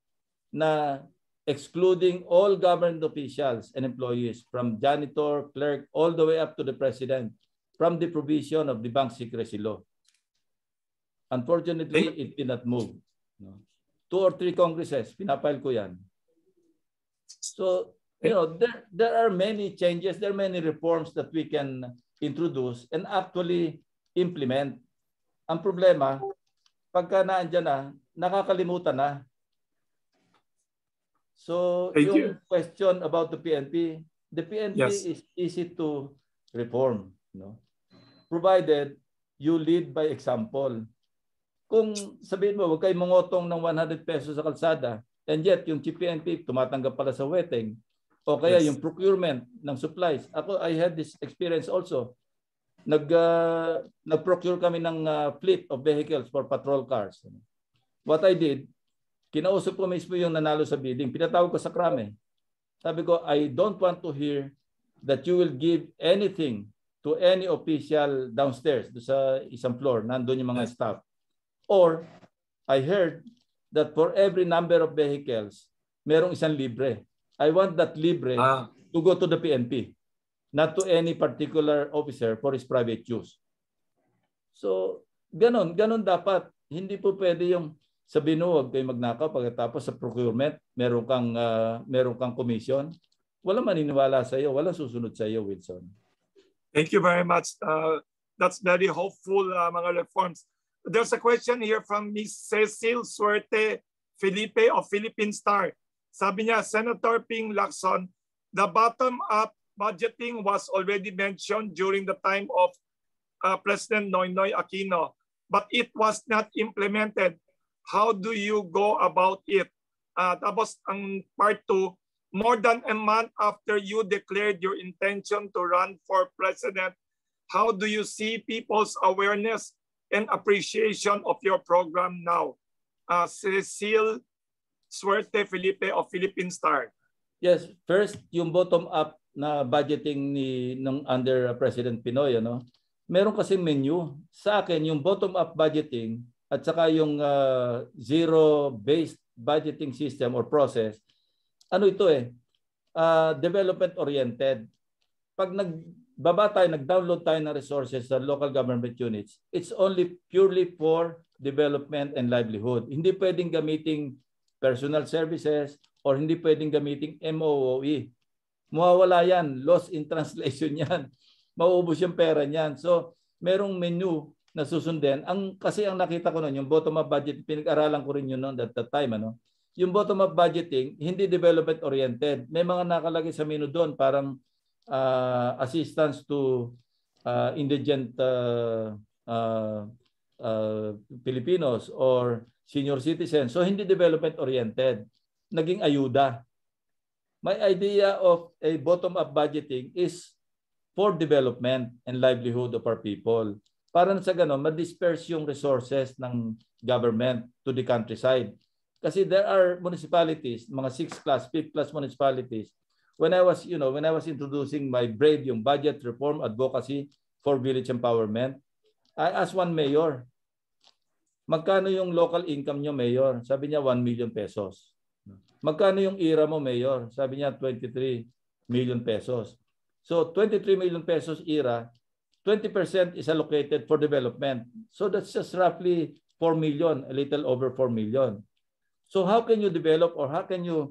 na excluding all government officials and employees from janitor, clerk, all the way up to the president from the provision of the bank secrecy law. Unfortunately, it did not move. 2 or 3 congresses, pinapile ko yan. So, there are many changes, there are many reforms that we can introduce and actually implement. Ang problema, pagka naandyan na, nakakalimutan na. So, yung question about the PNP is easy to reform, provided you lead by example. Kung sabihin mo, huwag kayo mangotong ng 100 pesos sa kalsada, and yet yung PNP tumatanggap pala sa wetting, o kaya yung procurement ng supplies. I had this experience also. nag-procure kami ng fleet of vehicles for patrol cars. What I did, kinausap ko mismo yung nanalo sa bidding. Pinatawag ko sa krame. Sabi ko, I don't want to hear that you will give anything to any official downstairs sa isang floor. Nandun yung mga staff. Or, I heard that for every number of vehicles, merong isang libre. I want that libre to go to the PNP, not to any particular officer for his private use. So, ganon dapat. Hindi po pwede yung sabihin mo, huwag kayo magnakaw pagkatapos sa procurement, meron kang commission. Walang maniniwala sa iyo, walang susunod sa iyo, Wilson. Thank you very much. That's very hopeful, mga reforms. There's a question here from Ms. Cecil Suerte Felipe of Philippine Star. Sabi niya, Senator Ping Lacson, the bottom-up budgeting was already mentioned during the time of President Noynoy Aquino, but it was not implemented. How do you go about it? Tapos ang part 2, more than a month after you declared your intention to run for president, how do you see people's awareness and appreciation of your program now? Cecil Suerte Felipe of Philippine Star. Yes, first yung bottom-up na budgeting nung under President Pinoy, ano? Meron kasi menu. Sa akin, yung bottom-up budgeting at saka yung zero-based budgeting system or process, ano ito development-oriented. Pag nag-download tayo ng resources sa local government units, it's only purely for development and livelihood. Hindi pwedeng gamiting personal services or hindi pwedeng gamiting MOOE. Mawawala yan. Lost in translation yan. Mauubos yung pera niyan. So, merong menu na susundin. Kasi ang nakita ko noon, yung bottom-up budget, pinag-aralan ko rin yun noon at that time. Yung bottom-up budgeting, hindi development-oriented. May mga nakalagay sa menu doon, parang assistance to indigent Filipinos or senior citizens. So, hindi development-oriented. Naging ayuda. My idea of a bottom-up budgeting is for development and livelihood of our people. Para sa gano'n, ma-disperse yung resources ng government to the countryside. Kasi there are municipalities, mga 6th class, 5th class municipalities. When I was introducing my BRAVE, yung Budget Reform Advocacy for Village Empowerment, I asked one mayor, magkano yung local income nyo, mayor? Sabi niya 1 million pesos. Magkano yung IRA mo, mayor? Sabi niya 23 million pesos. So 23 million pesos IRA, 20% is allocated for development. So that's just roughly 4 million, a little over 4 million. So how can you develop or how can you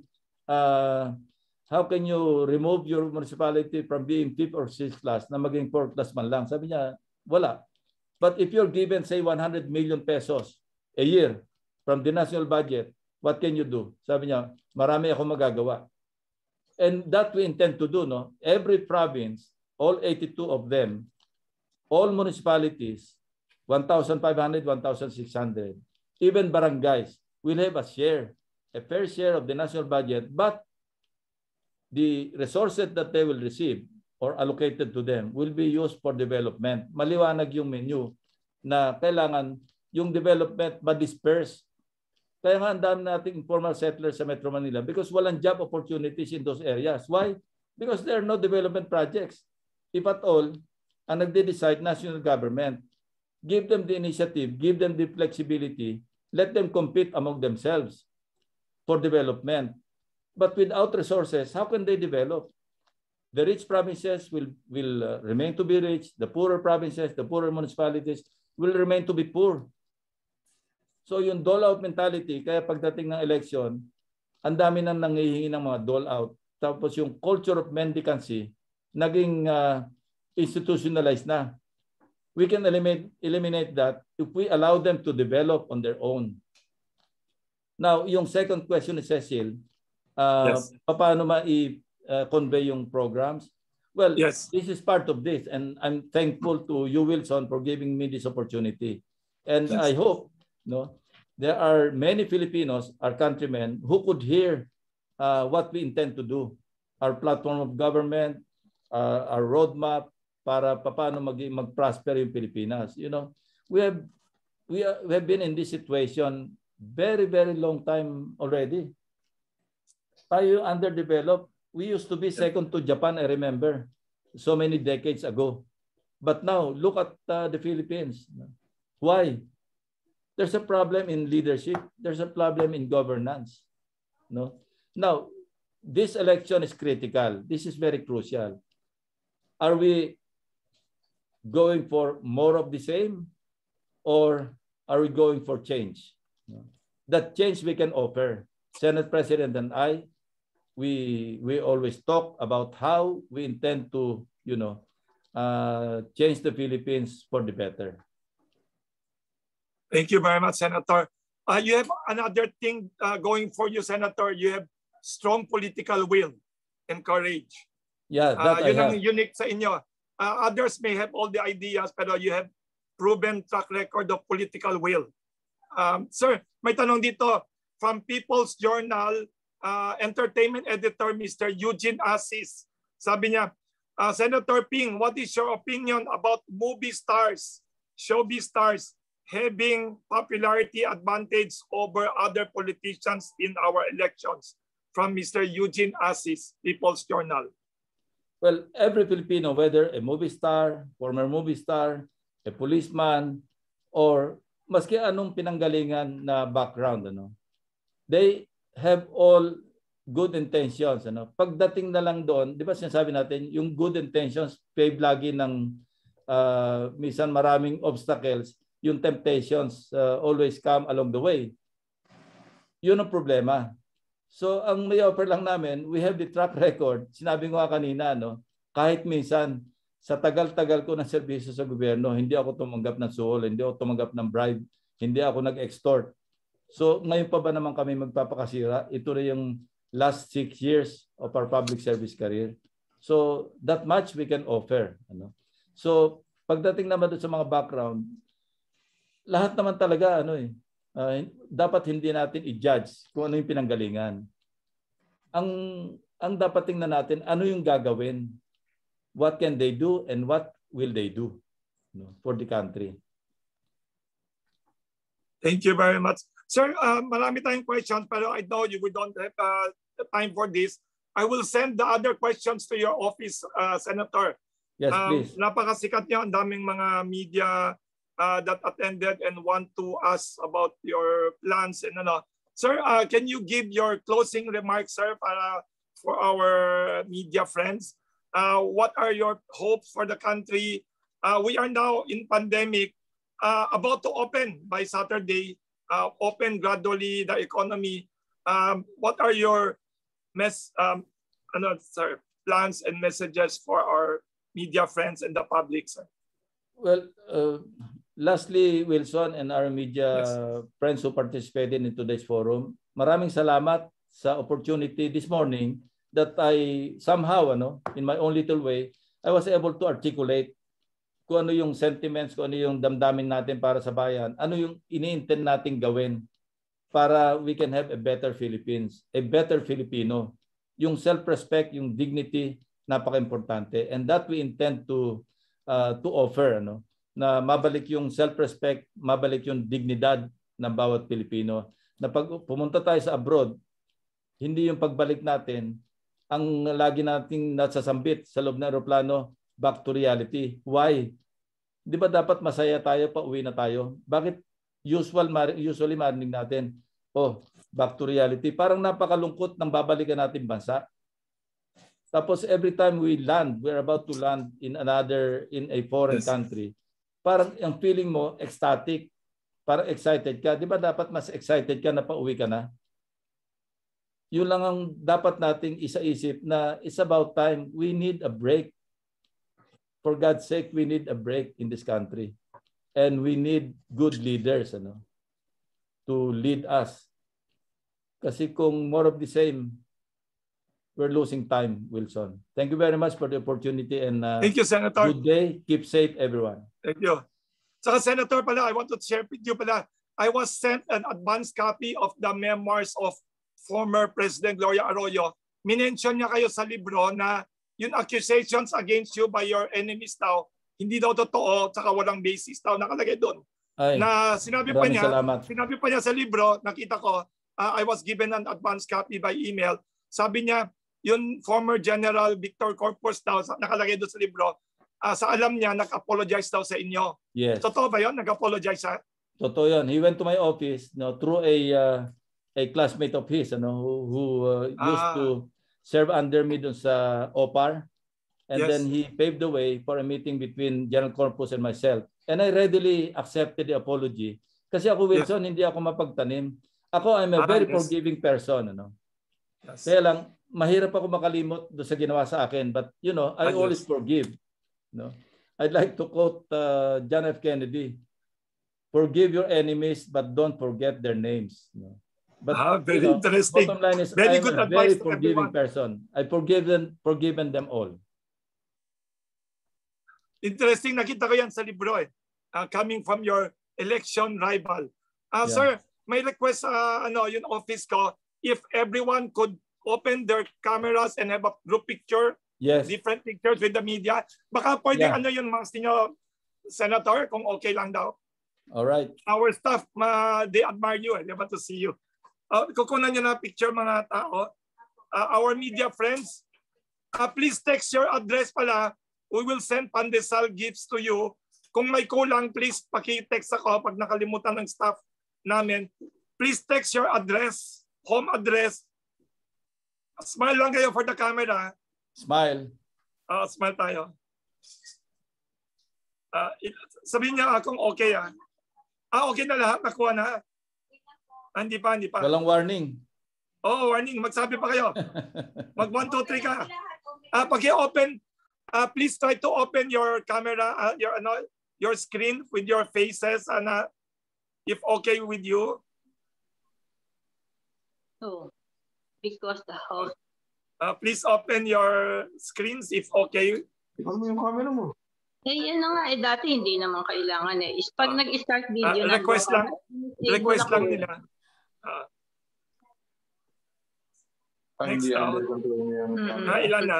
remove your municipality from being 5th or 6th class na maging 4th class man lang? Sabi niya, wala. But if you're given, say, 100 million pesos a year from the national budget, what can you do? Sabi niya, marami akong magagawa. And that we intend to do, no? Every province, all 82 of them, all municipalities, 1,500, 1,600, even barangays, will have a share, a fair share of the national budget, but the resources that they will receive or allocated to them will be used for development. Maliwanag yung menu na kailangan yung development ma-disperse. Kaya nga ang dami nating informal settlers sa Metro Manila because walang job opportunities in those areas. Why? Because there are no development projects. If at all, ang nagde-decide national government, give them the initiative, give them the flexibility, let them compete among themselves for development. But without resources, how can they develop? The rich provinces will remain to be rich. The poorer provinces, the poorer municipalities will remain to be poor. So yung dole-out mentality, kaya pagdating ng election, ang dami nang nangihingi ng mga dole-out. Tapos yung culture of mendicancy, naging institutionalized na. We can eliminate that if we allow them to develop on their own. Now, yung second question ni Cecil, yes. Paano convey yung programs? Well, yes. This is part of this, and I'm thankful to you, Wilson, for giving me this opportunity. And yes. I hope there are many Filipinos, our countrymen, who could hear what we intend to do, our platform of government, our roadmap, para paano mag-prosper yung Pilipinas. You know, we have been in this situation very long time already. Tayo underdeveloped. We used to be second to Japan, I remember, so many decades ago. But now look at the Philippines. Why? There's a problem in leadership. There's a problem in governance. No. Now, this election is critical. This is very crucial. Are we going for more of the same, or are we going for change? That change we can offer. Senate President and I, we always talk about how we intend to, you know, change the Philippines for the better. Thank you very much, Senator. You have another thing going for you, Senator. You have strong political will and courage. Yeah, that yun ang unique sa inyo. Others may have all the ideas, pero you have proven track record of political will. Sir, may tanong dito from People's Journal, entertainment editor Mr. Eugene Assis. Sabi niya, Senator Ping, what is your opinion about movie stars, showbiz stars, having popularity advantage over other politicians in our elections? From Mr. Eugene Assis, People's Journal. Well, every Filipino, whether a movie star, former movie star, a policeman, or maski anong pinanggalingan na background, ano, they have all good intentions. Ano. Pagdating na lang doon, di ba sinasabi natin, yung good intentions, paved lagi ng minsan maraming obstacles, yung temptations always come along the way. Yun ang problema. So ang may offer lang namin, we have the track record. Sinabi ko nga kanina, no, kahit minsan sa tagal-tagal ko ng serbisyo sa gobyerno, hindi ako tumanggap ng suhol, hindi ako tumanggap ng bribe, hindi ako nag-extort. So ngayon pa ba naman kami magpapakasira? Ito na yung last 6 years of our public service career. So that much we can offer. Ano? So pagdating naman doon sa mga background, lahat naman talaga dapat hindi natin i-judge kung ano yung pinanggalingan. Ang dapat tingnan natin, ano yung gagawin? What can they do and what will they do for the country? Thank you very much. Sir, marami tayong questions pero I know we don't have time for this. I will send the other questions to your office, Senator. Yes, please. Napakasikat niyo, ang daming mga media that attended and want to ask about your plans and ano. Sir, can you give your closing remarks, sir, for our media friends? What are your hopes for the country? We are now in pandemic, about to open by Saturday, open gradually the economy. What are your plans and messages for our media friends and the public, sir? Well, lastly, Wilson and our media friends who participated in today's forum, maraming salamat sa opportunity this morning that I somehow, in my own little way, I was able to articulate kung ano yung sentiments, kung ano yung damdamin natin para sa bayan, ano yung ini-intend nating gawin para we can have a better Philippines, a better Filipino. Yung self-respect, yung dignity, napaka-importante. And that we intend to offer, na mabalik yung self-respect, mabalik yung dignidad ng bawat Pilipino. Na pag pumunta tayo sa abroad, hindi yung pagbalik natin, ang lagi nating nasasambit sa loob ng aeroplano, back to reality. Why? Di ba dapat masaya tayo, pauwi na tayo? Bakit usually marinig natin, back to reality. Parang napakalungkot ng babalikan natin bansa. Tapos every time we land, we're about to land in a foreign country, parang ang feeling mo ecstatic, parang excited ka. Di ba dapat mas excited ka na pauwi ka na? Yun lang ang dapat nating isa-isip na it's about time. We need a break. For God's sake, we need a break in this country. And we need good leaders to lead us. Kasi kung more of the same, we're losing time, Wilson. Thank you very much for the opportunity and thank you, Senator. Good day. Keep safe, everyone. Thank you. Saka Senator pala, I want to share with you pala, I was sent an advance copy of the memoirs of former President Gloria Arroyo. Minention niya kayo sa libro na yung accusations against you by your enemies daw, hindi daw totoo, saka walang basis daw nakalagay doon. Ay, Na sinabi pa salamat. niya sa libro, nakita ko, I was given an advance copy by email. Sabi niya, yung former General Victor Corpus daw, nakalagay doon sa libro, sa alam niya, nag-apologize daw sa inyo. Yes. Totoo ba yun? Nag-apologize siya? Totoo yun. He went to my office through a classmate of his who used to serve under me dun sa OPAR. And then he paved the way for a meeting between General Corpus and myself. And I readily accepted the apology. Kasi ako, Wilson, hindi ako mapagtanim. Ako, I'm a very forgiving person. Yes. Kaya lang, mahirap ako makalimot doon sa ginawa sa akin. But, I always forgive. I'd like to quote John F. Kennedy. Forgive your enemies, but don't forget their names. But very interesting. Bottom line is, very I'm good a advice very forgiving person. I've forgiven them all. Interesting, nakita ko yan sa libro coming from your election rival. Sir, may request sa yung office ko, if everyone could open their cameras and have a group picture, different pictures with the media, baka pwede yung mga sinyo, Senator, kung okay lang daw. All right. Our staff, they admire you. They want to see you. Kukunan nyo na picture mga tao. Our media friends, please text your address pala. We will send Pandesal gifts to you. Kung may kulang, please paki-text ako pag nakalimutan ng staff namin. Please text your address, home address. Smile lang kayo for the camera. Smile. Smile tayo. Sabihin niya kung okay. Okay na lahat, nakuha na. Hindi pa. Walang warning. Warning. Magsabi pa kayo. Mag 1, 2, 3 ka. Pag-i-open, please try to open your camera, your screen with your faces, if okay with you. Because the house. Please open your screens if okay. Ano yung camera mo? Yan na nga dati hindi naman kailangan Pag nag-start video request lang nila. Next ilan na?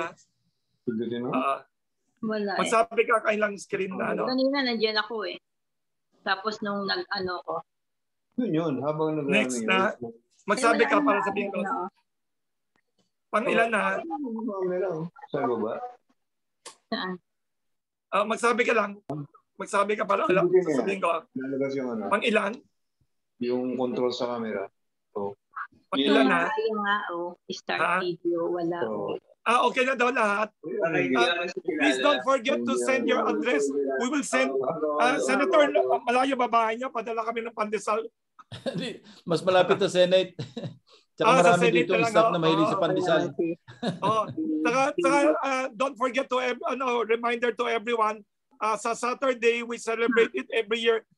Wala Magsabi ka kailang screen na Kanina nandiyan ako Tapos nung nag-ano ko. Yun, habang next na. Magsabi ka para sabihin ko. Pang ilan na? Sa baba? Saan? Magsabi ka lang. Magsabi ka para sabihin ko. Pang ilan? Yung control sa camera. Pang ilan na? Start video, wala okay na daw lahat. Please don't forget to send your address. We will send, Senator, malayo babae niyo, padala kami ng Pandesal. Mas malapit sa Senate. Tsaka marami dito yung staff na mahilig sa Pandesal. Don't forget to, reminder to everyone, sa Saturday, we celebrate it every year.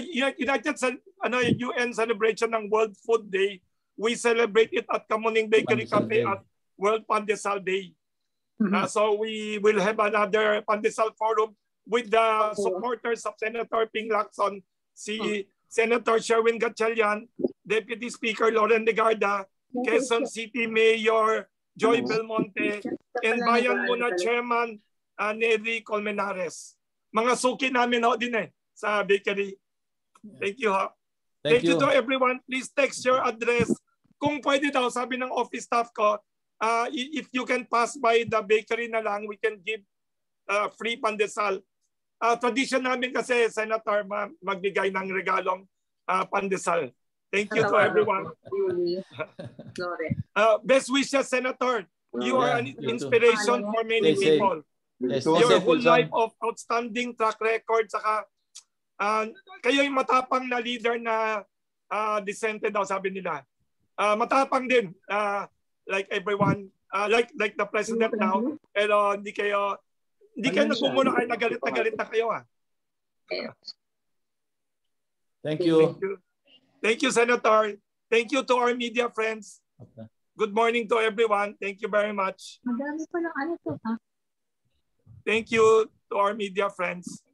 UN celebration ng World Food Day. We celebrate it at Kamuning Bakery Cafe at World Pandesal Day. So we will have another Pandesal Forum with the supporters of Senator Ping Lacson, si Senator Sherwin Gatchalian, Deputy Speaker Loren Legarda, Quezon City Mayor Joy Belmonte, and Bayan Muna Chairman Neri Colmenares. Mga suki namin din sa bakery. Thank you Thank you to everyone. Please text your address. Kung pwede daw, sabi ng office staff ko, if you can pass by the bakery na lang, we can give free pandesal. Tradition namin kasi, Senator, magbigay ng regalong pandesal. Thank you to everyone. Best wishes, Senator. You are an inspiration for many people. Your whole life of outstanding track record, saka kayo yung matapang na leader na dissented daw, sabi nila. Matapang din, like everyone, like the president now, pero hindi kayo nagmumuna kayo, nagalit na kayo. Thank you. Thank you, Senator. Thank you to our media friends. Good morning to everyone. Thank you very much. Madami pa lang to, Thank you to our media friends.